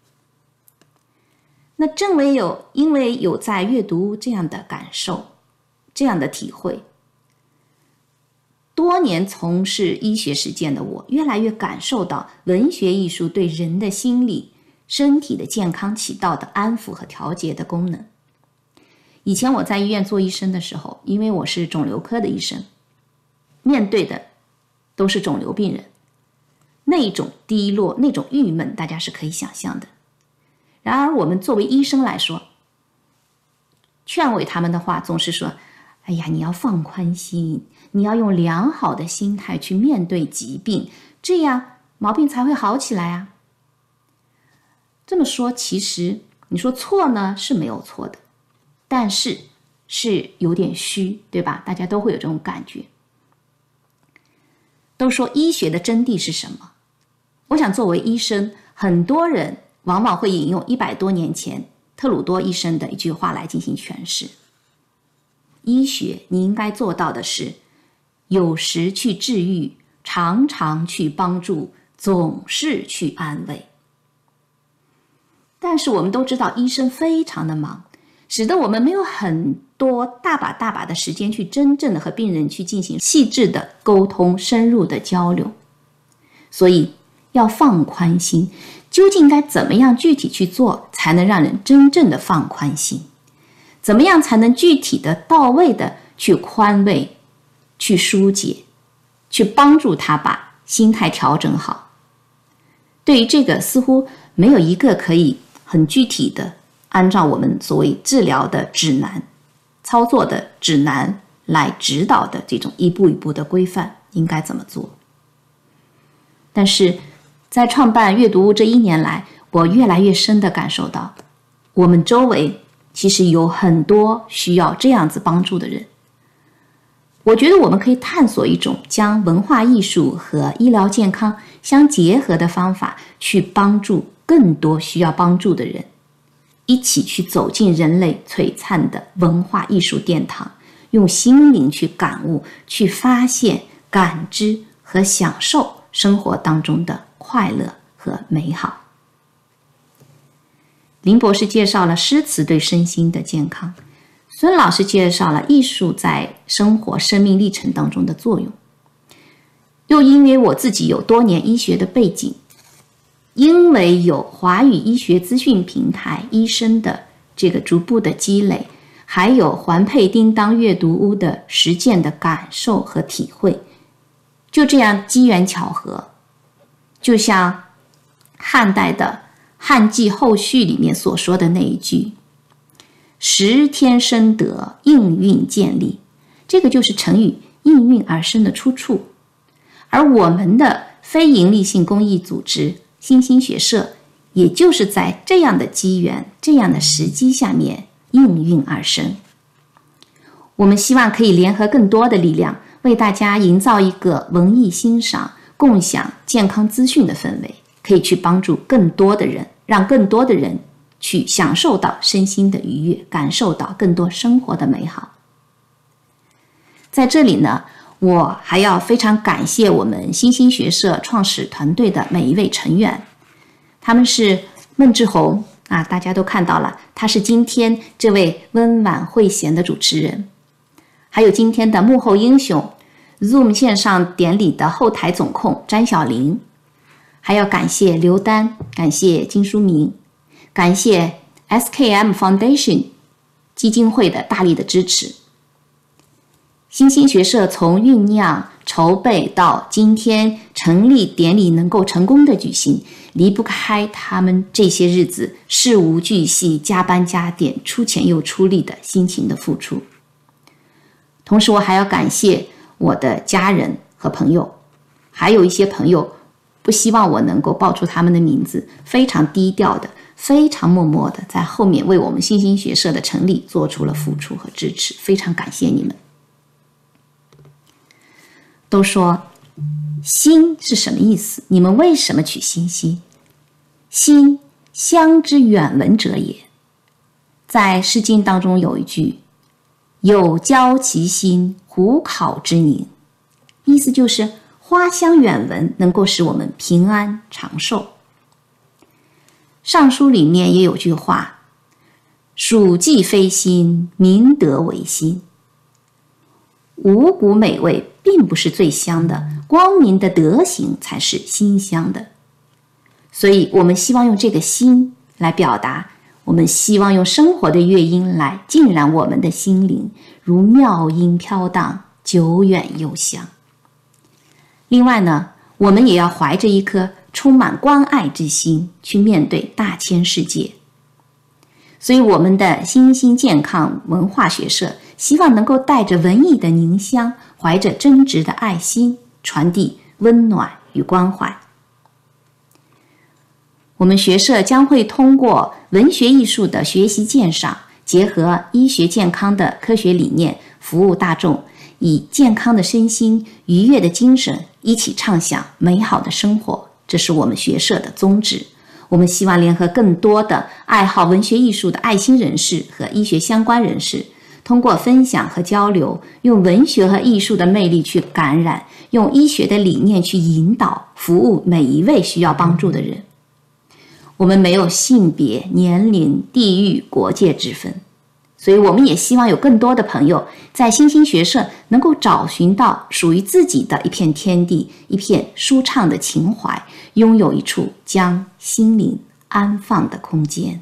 Speaker 2: 那正因为有在阅读这样的感受，这样的体会，多年从事医学实践的我，越来越感受到文学艺术对人的心理、身体的健康起到的安抚和调节的功能。以前我在医院做医生的时候，因为我是肿瘤科的医生，面对的都是肿瘤病人，那种低落、那种郁闷，大家是可以想象的。然而我们作为医生来说，劝慰他们的话总是说，哎呀，你要放宽心，你要用良好的心态去面对疾病，这样毛病才会好起来啊。这么说，其实你说错呢是没有错的，但是是有点虚，对吧？大家都会有这种感觉。都说医学的真谛是什么？我想作为医生，很多人往往会引用100多年前特鲁多医生的一句话来进行诠释。医学你应该做到的是，有时去治愈，常常去帮助，总是去安慰。但是我们都知道医生非常的忙，使得我们没有很多大把的时间去真正的和病人去进行细致的沟通、深入的交流。所以要放宽心，究竟该怎么样具体去做，才能让人真正的放宽心？怎么样才能具体的到位的去宽慰、去疏解、去帮助他把心态调整好？对于这个似乎没有一个可以很具体的按照我们所谓治疗的指南、操作的指南来指导的这种一步一步的规范应该怎么做。但是在创办阅读屋这1年来，我越来越深地感受到，我们周围其实有很多需要这样子帮助的人。我觉得我们可以探索一种将文化艺术和医疗健康相结合的方法，去帮助更多需要帮助的人，一起去走进人类璀璨的文化艺术殿堂，用心灵去感悟、去发现、感知和享受生活当中的快乐和美好。林博士介绍了诗词对身心的健康，孙老师介绍了艺术在生活生命历程当中的作用。又因为我自己有多年医学的背景，因为有华语医学资讯平台医生的这个逐步的积累，还有环佩叮当阅读屋的实践的感受和体会，就这样机缘巧合，就像汉代的汉纪后序里面所说的那一句，时天生得，应运建立，这个就是成语应运而生的出处。而我们的非营利性公益组织新兴学社，也就是在这样的机缘、这样的时机下面应运而生。我们希望可以联合更多的力量，为大家营造一个文艺欣赏、共享健康资讯的氛围，可以去帮助更多的人，让更多的人去享受到身心的愉悦，感受到更多生活的美好。在这里呢，我还要非常感谢我们新兴学社创始团队的每一位成员，他们是孟志红大家都看到了，他是今天这位温婉慧娴的主持人，还有今天的幕后英雄 Zoom 线上典礼的后台总控詹小玲，还要感谢刘丹，感谢金书明，感谢 SKM Foundation 基金会的大力的支持。新兴学社从酝酿、筹备到今天成立典礼能够成功的举行，离不开他们这些日子事无巨细、加班加点、出钱又出力的辛勤的付出。同时，我还要感谢我的家人和朋友，还有一些朋友不希望我能够报出他们的名字，非常低调的、非常默默的在后面为我们新兴学社的成立做出了付出和支持，非常感谢你们。都说心是什么意思？你们为什么取心心？心，乡之远闻者也。在《诗经》当中有一句有交其心，虎考之宁，意思就是花香远闻能够使我们平安长寿。尚书里面也有句话，蜀稷非心，明德为心。五谷美味并不是最香的，光明的德行才是馨香的。所以我们希望用这个心来表达，我们希望用生活的乐音来浸染我们的心灵，如妙音飘荡，久远幽香。另外呢，我们也要怀着一颗充满关爱之心去面对大千世界。所以我们的新兴健康文化学社希望能够带着文艺的凝香，怀着真挚的爱心，传递温暖与关怀。我们学社将会通过文学艺术的学习鉴赏，结合医学健康的科学理念，服务大众，以健康的身心、愉悦的精神，一起畅享美好的生活。这是我们学社的宗旨。我们希望联合更多的爱好文学艺术的爱心人士和医学相关人士，通过分享和交流，用文学和艺术的魅力去感染，用医学的理念去引导，服务每一位需要帮助的人。我们没有性别、年龄、地域、国界之分，所以我们也希望有更多的朋友在新兴学社能够找寻到属于自己的一片天地，一片舒畅的情怀，拥有一处将心灵安放的空间。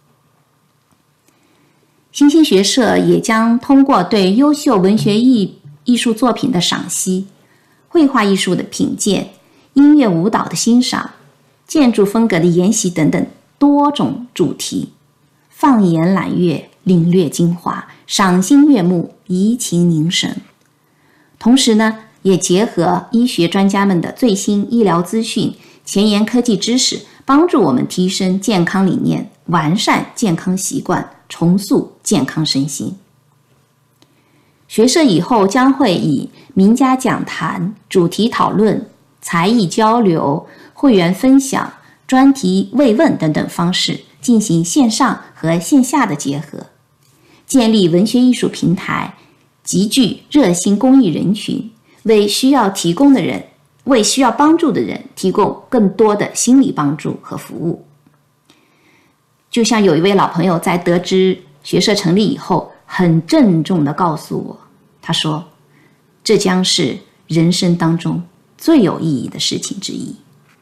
Speaker 2: 新兴学社也将通过对优秀文学艺术作品的赏析、绘画艺术的品鉴、音乐舞蹈的欣赏、建筑风格的研习等等多种主题，放眼揽阅，领略精华，赏心悦目，怡情凝神。同时呢，也结合医学专家们的最新医疗资讯、前沿科技知识，帮助我们提升健康理念，完善健康习惯，重塑健康身心。学社以后将会以名家讲坛、主题讨论、才艺交流、会员分享、专题慰问等等方式进行线上和线下的结合，建立文学艺术平台，集聚热心公益人群，为需要帮助的人提供更多的心理帮助和服务。就像有一位老朋友在得知学社成立以后，很郑重地告诉我，他说，这将是人生当中最有意义的事情之一。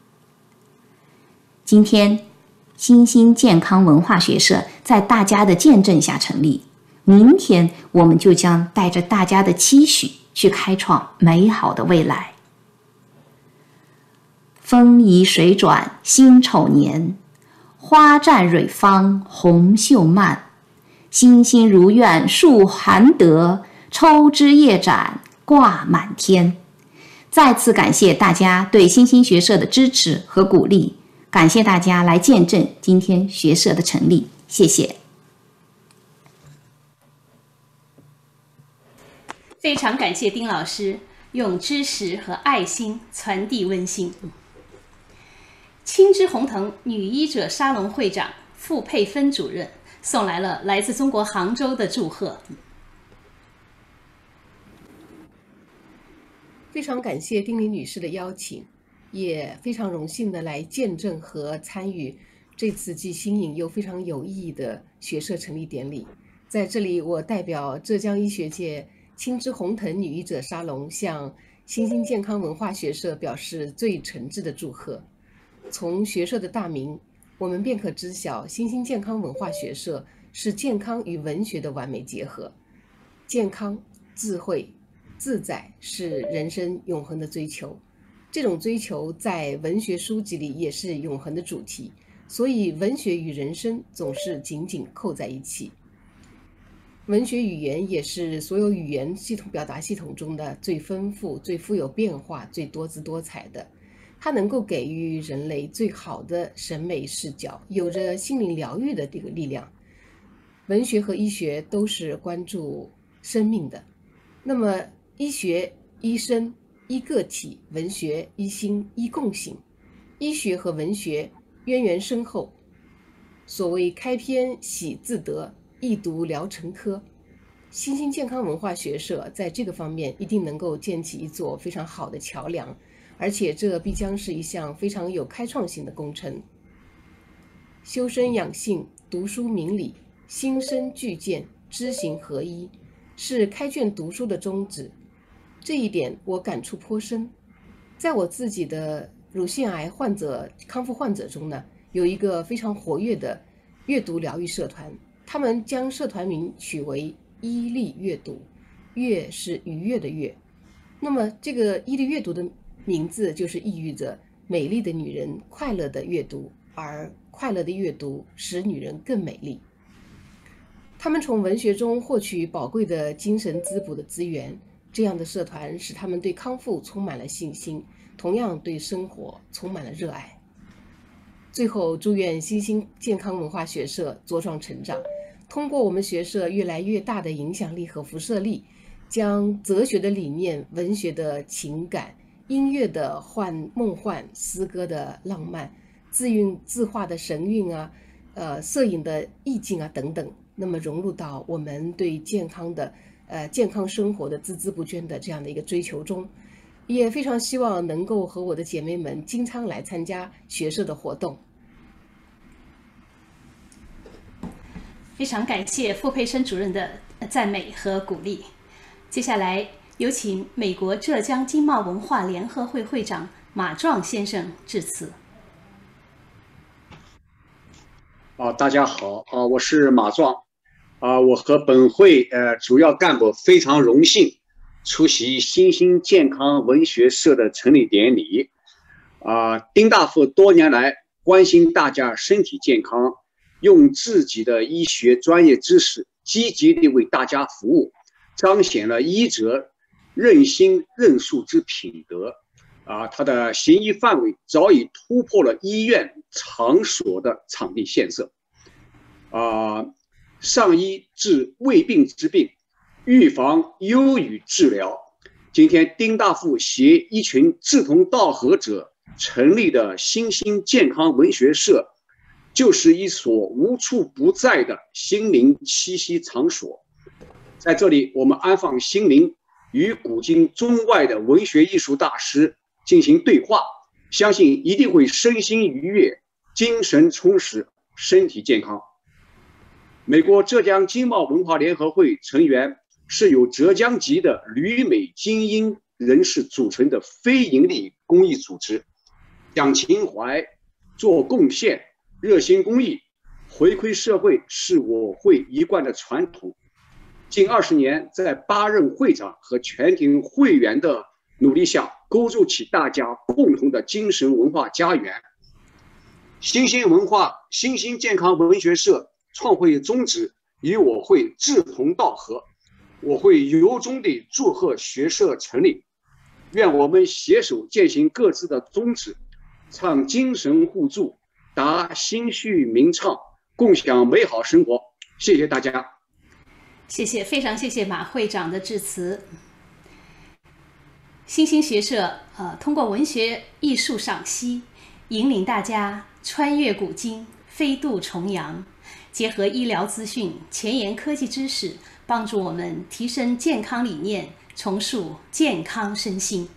Speaker 2: 今天新兴健康文化学社在大家的见证下成立，明天我们就将带着大家的期许去开创美好的未来。风移水转辛丑年，花绽蕊芳红袖漫，欣欣如愿树含德，抽枝叶展挂满天。再次感谢大家对新兴学社的支持和鼓励，感谢大家来见证今天学社的成立，谢谢。
Speaker 1: 非常感谢丁老师用知识和爱心传递温馨。青之红藤女医者沙龙会长傅佩芬主任送来了来自中国杭州的祝贺。
Speaker 13: 非常感谢丁玲女士的邀请，也非常荣幸的来见证和参与这次既新颖又非常有意义的学社成立典礼。在这里，我代表浙江医学界青之红藤女医者沙龙向新兴健康文化学社表示最诚挚的祝贺。从学社的大名，我们便可知晓新兴健康文化学社是健康与文学的完美结合。健康、智慧、自在是人生永恒的追求，这种追求在文学书籍里也是永恒的主题，所以文学与人生总是紧紧扣在一起。文学语言也是所有语言系统表达系统中的最丰富、最富有变化、最多姿多彩的。它能够给予人类最好的审美视角，有着心灵疗愈的这个力量。文学和医学都是关注生命的，那么医学医生医个体，文学医心医共性。医学和文学渊源深厚，所谓开篇喜自得，易读疗成科。新兴健康文化学社在这个方面一定能够建起一座非常好的桥梁，而且这必将是一项非常有开创性的工程。修身养性，读书明理，心身俱健，知行合一，是开卷读书的宗旨。这一点我感触颇深。在我自己的乳腺癌康复患者中呢，有一个非常活跃的阅读疗愈社团，他们将社团名取为伊利阅读，悦是愉悦的悦。那么这个伊利阅读的名字就是意喻着美丽的女人快乐的阅读，而快乐的阅读使女人更美丽。他们从文学中获取宝贵的精神滋补的资源，这样的社团使他们对康复充满了信心，同样对生活充满了热爱。最后，祝愿新兴健康文化学社茁壮成长，通过我们学社越来越大的影响力和辐射力，将哲学的理念、文学的情感、音乐的梦幻、诗歌的浪漫、自韵自化的神韵啊，摄影的意境啊等等，那么融入到我们对健康生活的孜孜不倦的这样的一个追求中。也非常希望能够和我的姐妹们经常来参加学社的活动。
Speaker 1: 非常感谢傅佩生主任的赞美和鼓励。接下来有请美国浙江经贸文化联合会会长马壮先生致辞。
Speaker 14: 大家好，我是马壮，我和本会主要干部非常荣幸出席新兴健康文学社的成立典礼。丁大夫多年来关心大家身体健康，用自己的医学专业知识积极地为大家服务，彰显了医者任心任术之品德。他的行医范围早已突破了医院场所的场地限制。上医治未病之病，预防优于治疗。今天丁大夫携一群志同道合者成立的新兴健康文学社，就是一所无处不在的心灵栖息场所。在这里，我们安放心灵，与古今中外的文学艺术大师进行对话，相信一定会身心愉悦，精神充实，身体健康。美国浙江经贸文化联合会成员是由浙江籍的旅美精英人士组成的非营利公益组织，讲情怀、做贡献、热心公益、回馈社会是我会一贯的传统。近20年，在8任会长和全体会员的努力下，构筑起大家共同的精神文化家园。新兴健康文学社创会宗旨与我会志同道合，我会由衷地祝贺学社成立，愿我们携手践行各自的宗旨，唱精神互助，达心绪鸣畅，共享美好生活。谢谢大家。
Speaker 1: 谢谢，非常谢谢马会长的致辞。新兴学社通过文学艺术赏析，引领大家穿越古今，飞渡重洋，结合医疗资讯、前沿科技知识，帮助我们提升健康理念，重塑健康身心。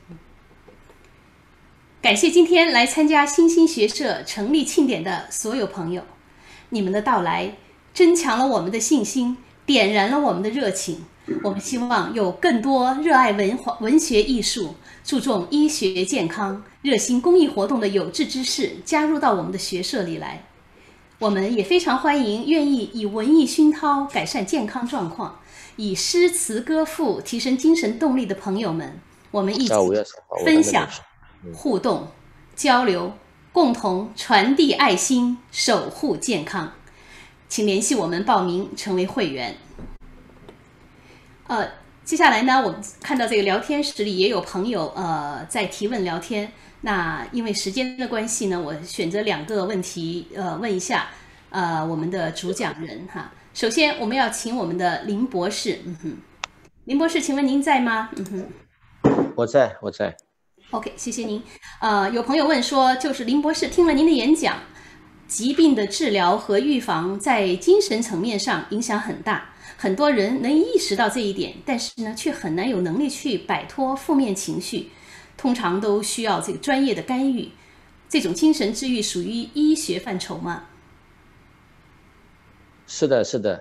Speaker 1: 感谢今天来参加新兴学社成立庆典的所有朋友，你们的到来增强了我们的信心，点燃了我们的热情， 我们希望有更多热爱文学艺术、注重医学健康、热心公益活动的有志之士加入到我们的学社里来。我们也非常欢迎愿意以文艺熏陶改善健康状况，以诗词歌赋提升精神动力的朋友们，我们一起分享、互动、交流，共同传递爱心，守护健康。请联系我们报名成为会员。接下来呢，我们看到这个聊天室里也有朋友在提问聊天。那因为时间的关系呢，我选择2个问题问一下我们的主讲人哈。首先我们要请我们的林博士，林博士，请问您在吗？
Speaker 7: 我在。
Speaker 1: OK， 谢谢您。有朋友问说，就是林博士听了您的演讲，疾病的治疗和预防在精神层面上影响很大，很多人能意识到这一点，但是呢，却很难有能力去摆脱负面情绪，通常都需要这个专业的干预。这种精神治愈属于医学范畴吗？
Speaker 7: 是的，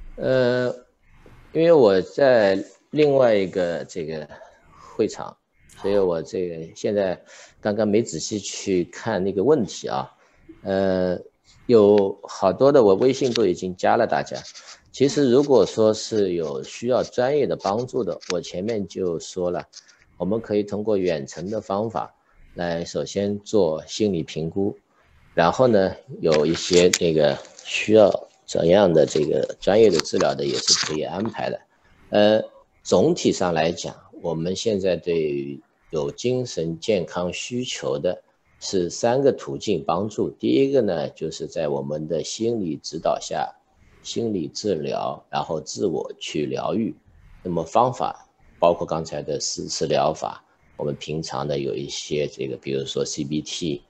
Speaker 7: 因为我在另外一个这个会场，所以我这个现在刚刚没仔细去看那个问题啊。有好多的我微信都已经加了大家。其实如果说是有需要专业的帮助的，我前面就说了，我们可以通过远程的方法来首先做心理评估，然后呢有一些这个需要怎样的这个专业的治疗的也是可以安排的。总体上来讲，我们现在对于有精神健康需求的是3个途径帮助。第一个呢，就是在我们的心理指导下，心理治疗，然后自我去疗愈。那么方法包括刚才的4次疗法，我们平常的有一些这个，比如说 CBT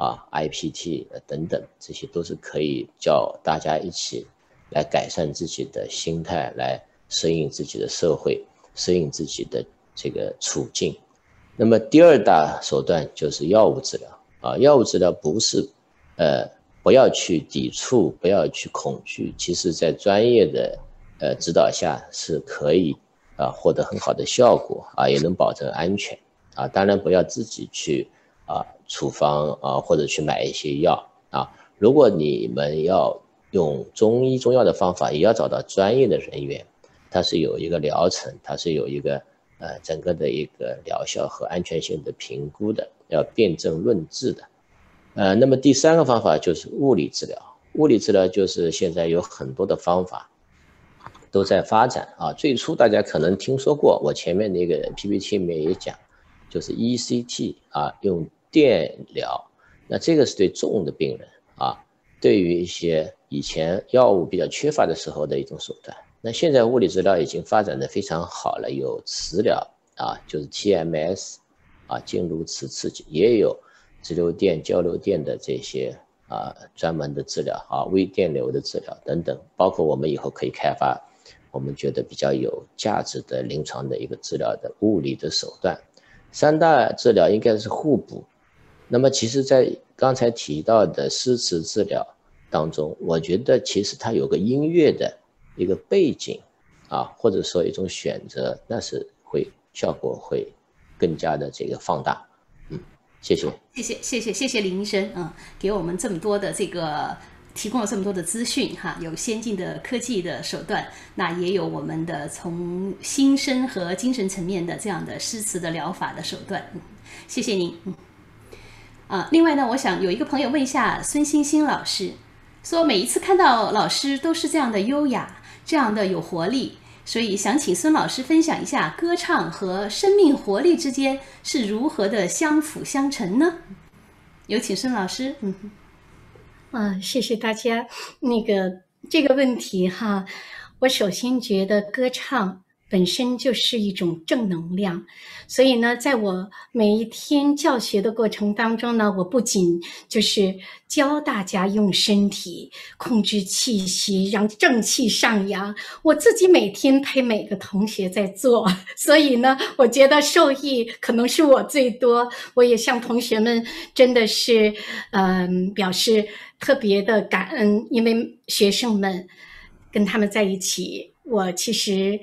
Speaker 7: IPT 等等，这些都是可以叫大家一起来改善自己的心态，来适应自己的社会，适应自己的这个处境。那么第2大手段就是药物治疗药物治疗不是不要去抵触，不要去恐惧，其实在专业的指导下是可以获得很好的效果也能保证安全当然不要自己去处方或者去买一些药如果你们要用中医中药的方法，也要找到专业的人员，它是有一个疗程，它是有一个整个的一个疗效和安全性的评估的，要辨证论治的。那么第3个方法就是物理治疗。物理治疗就是现在有很多的方法都在发展最初大家可能听说过，我前面那个 PPT 里面也讲，就是 ECT 用电疗。那这个是对重的病人对于一些以前药物比较缺乏的时候的一种手段。那现在物理治疗已经发展的非常好了，有磁疗就是 TMS 经颅磁刺激，也有直流电、交流电的这些专门的治疗微电流的治疗等等，包括我们以后可以开发我们觉得比较有价值的临床的一个治疗的物理的手段。3大治疗应该是互补。那么其实在刚才提到的诗词治疗当中，我觉得其实它有个音乐的一个背景或者说一种选择，那是会效果会更加的这个放大。谢谢
Speaker 1: 林医生给我们这么多的这个提供了这么多的资讯有先进的科技的手段，那也有我们的从心身和精神层面的这样的诗词的疗法的手段。谢谢您。另外呢，我想有一个朋友问一下孙欣欣老师，说每一次看到老师都是这样的优雅，这样的有活力，所以想请孙老师分享一下歌唱和生命活力之间是如何的相辅相成呢？有请孙老师。
Speaker 10: 谢谢大家。这个问题我首先觉得歌唱本身就是一种正能量，所以呢，在我每一天教学的过程当中呢，我不仅就是教大家用身体控制气息，让正气上扬，我自己每天陪每个同学在做，所以呢，我觉得受益可能是我最多。我也向同学们真的是表示特别的感恩，因为学生们跟他们在一起，我其实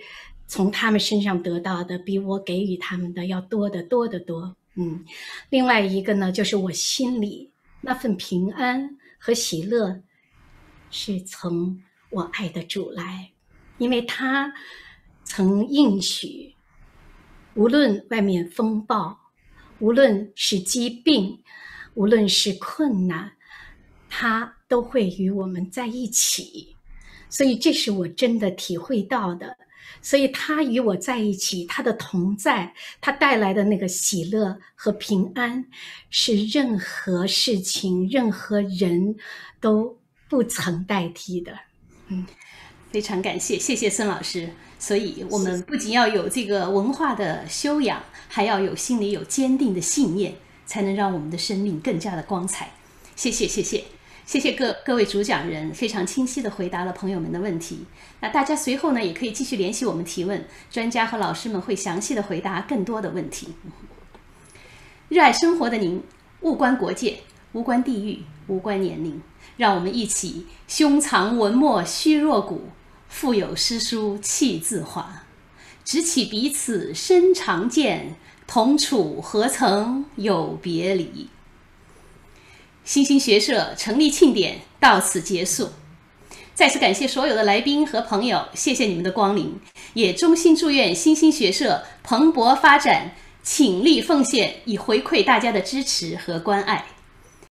Speaker 10: 从他们身上得到的比我给予他们的要多得多得多。另外一个呢，就是我心里那份平安和喜乐是从我爱的主来，因为他曾应许，无论外面风暴，无论是疾病，无论是困难，他都会与我们在一起。所以这是我真的体会到的。所以他与我在一起，他的同在，他带来的那个喜乐和平安，是任何事情、任何人都不曾代替的。
Speaker 1: 非常感谢，谢谢孙老师。所以我们不仅要有这个文化的修养，还要有心里有坚定的信念，才能让我们的生命更加的光彩。谢谢，谢谢。谢谢各位主讲人非常清晰地回答了朋友们的问题。那大家随后呢也可以继续联系我们提问，专家和老师们会详细地回答更多的问题。热爱生活的您，无关国界，无关地域，无关年龄，让我们一起胸藏文墨虚若谷，腹有诗书气自华。执起彼此身长剑，同处何曾有别离。新兴学社成立庆典到此结束，再次感谢所有的来宾和朋友，谢谢你们的光临，也衷心祝愿新兴学社蓬勃发展，倾力奉献，以回馈大家的支持和关爱。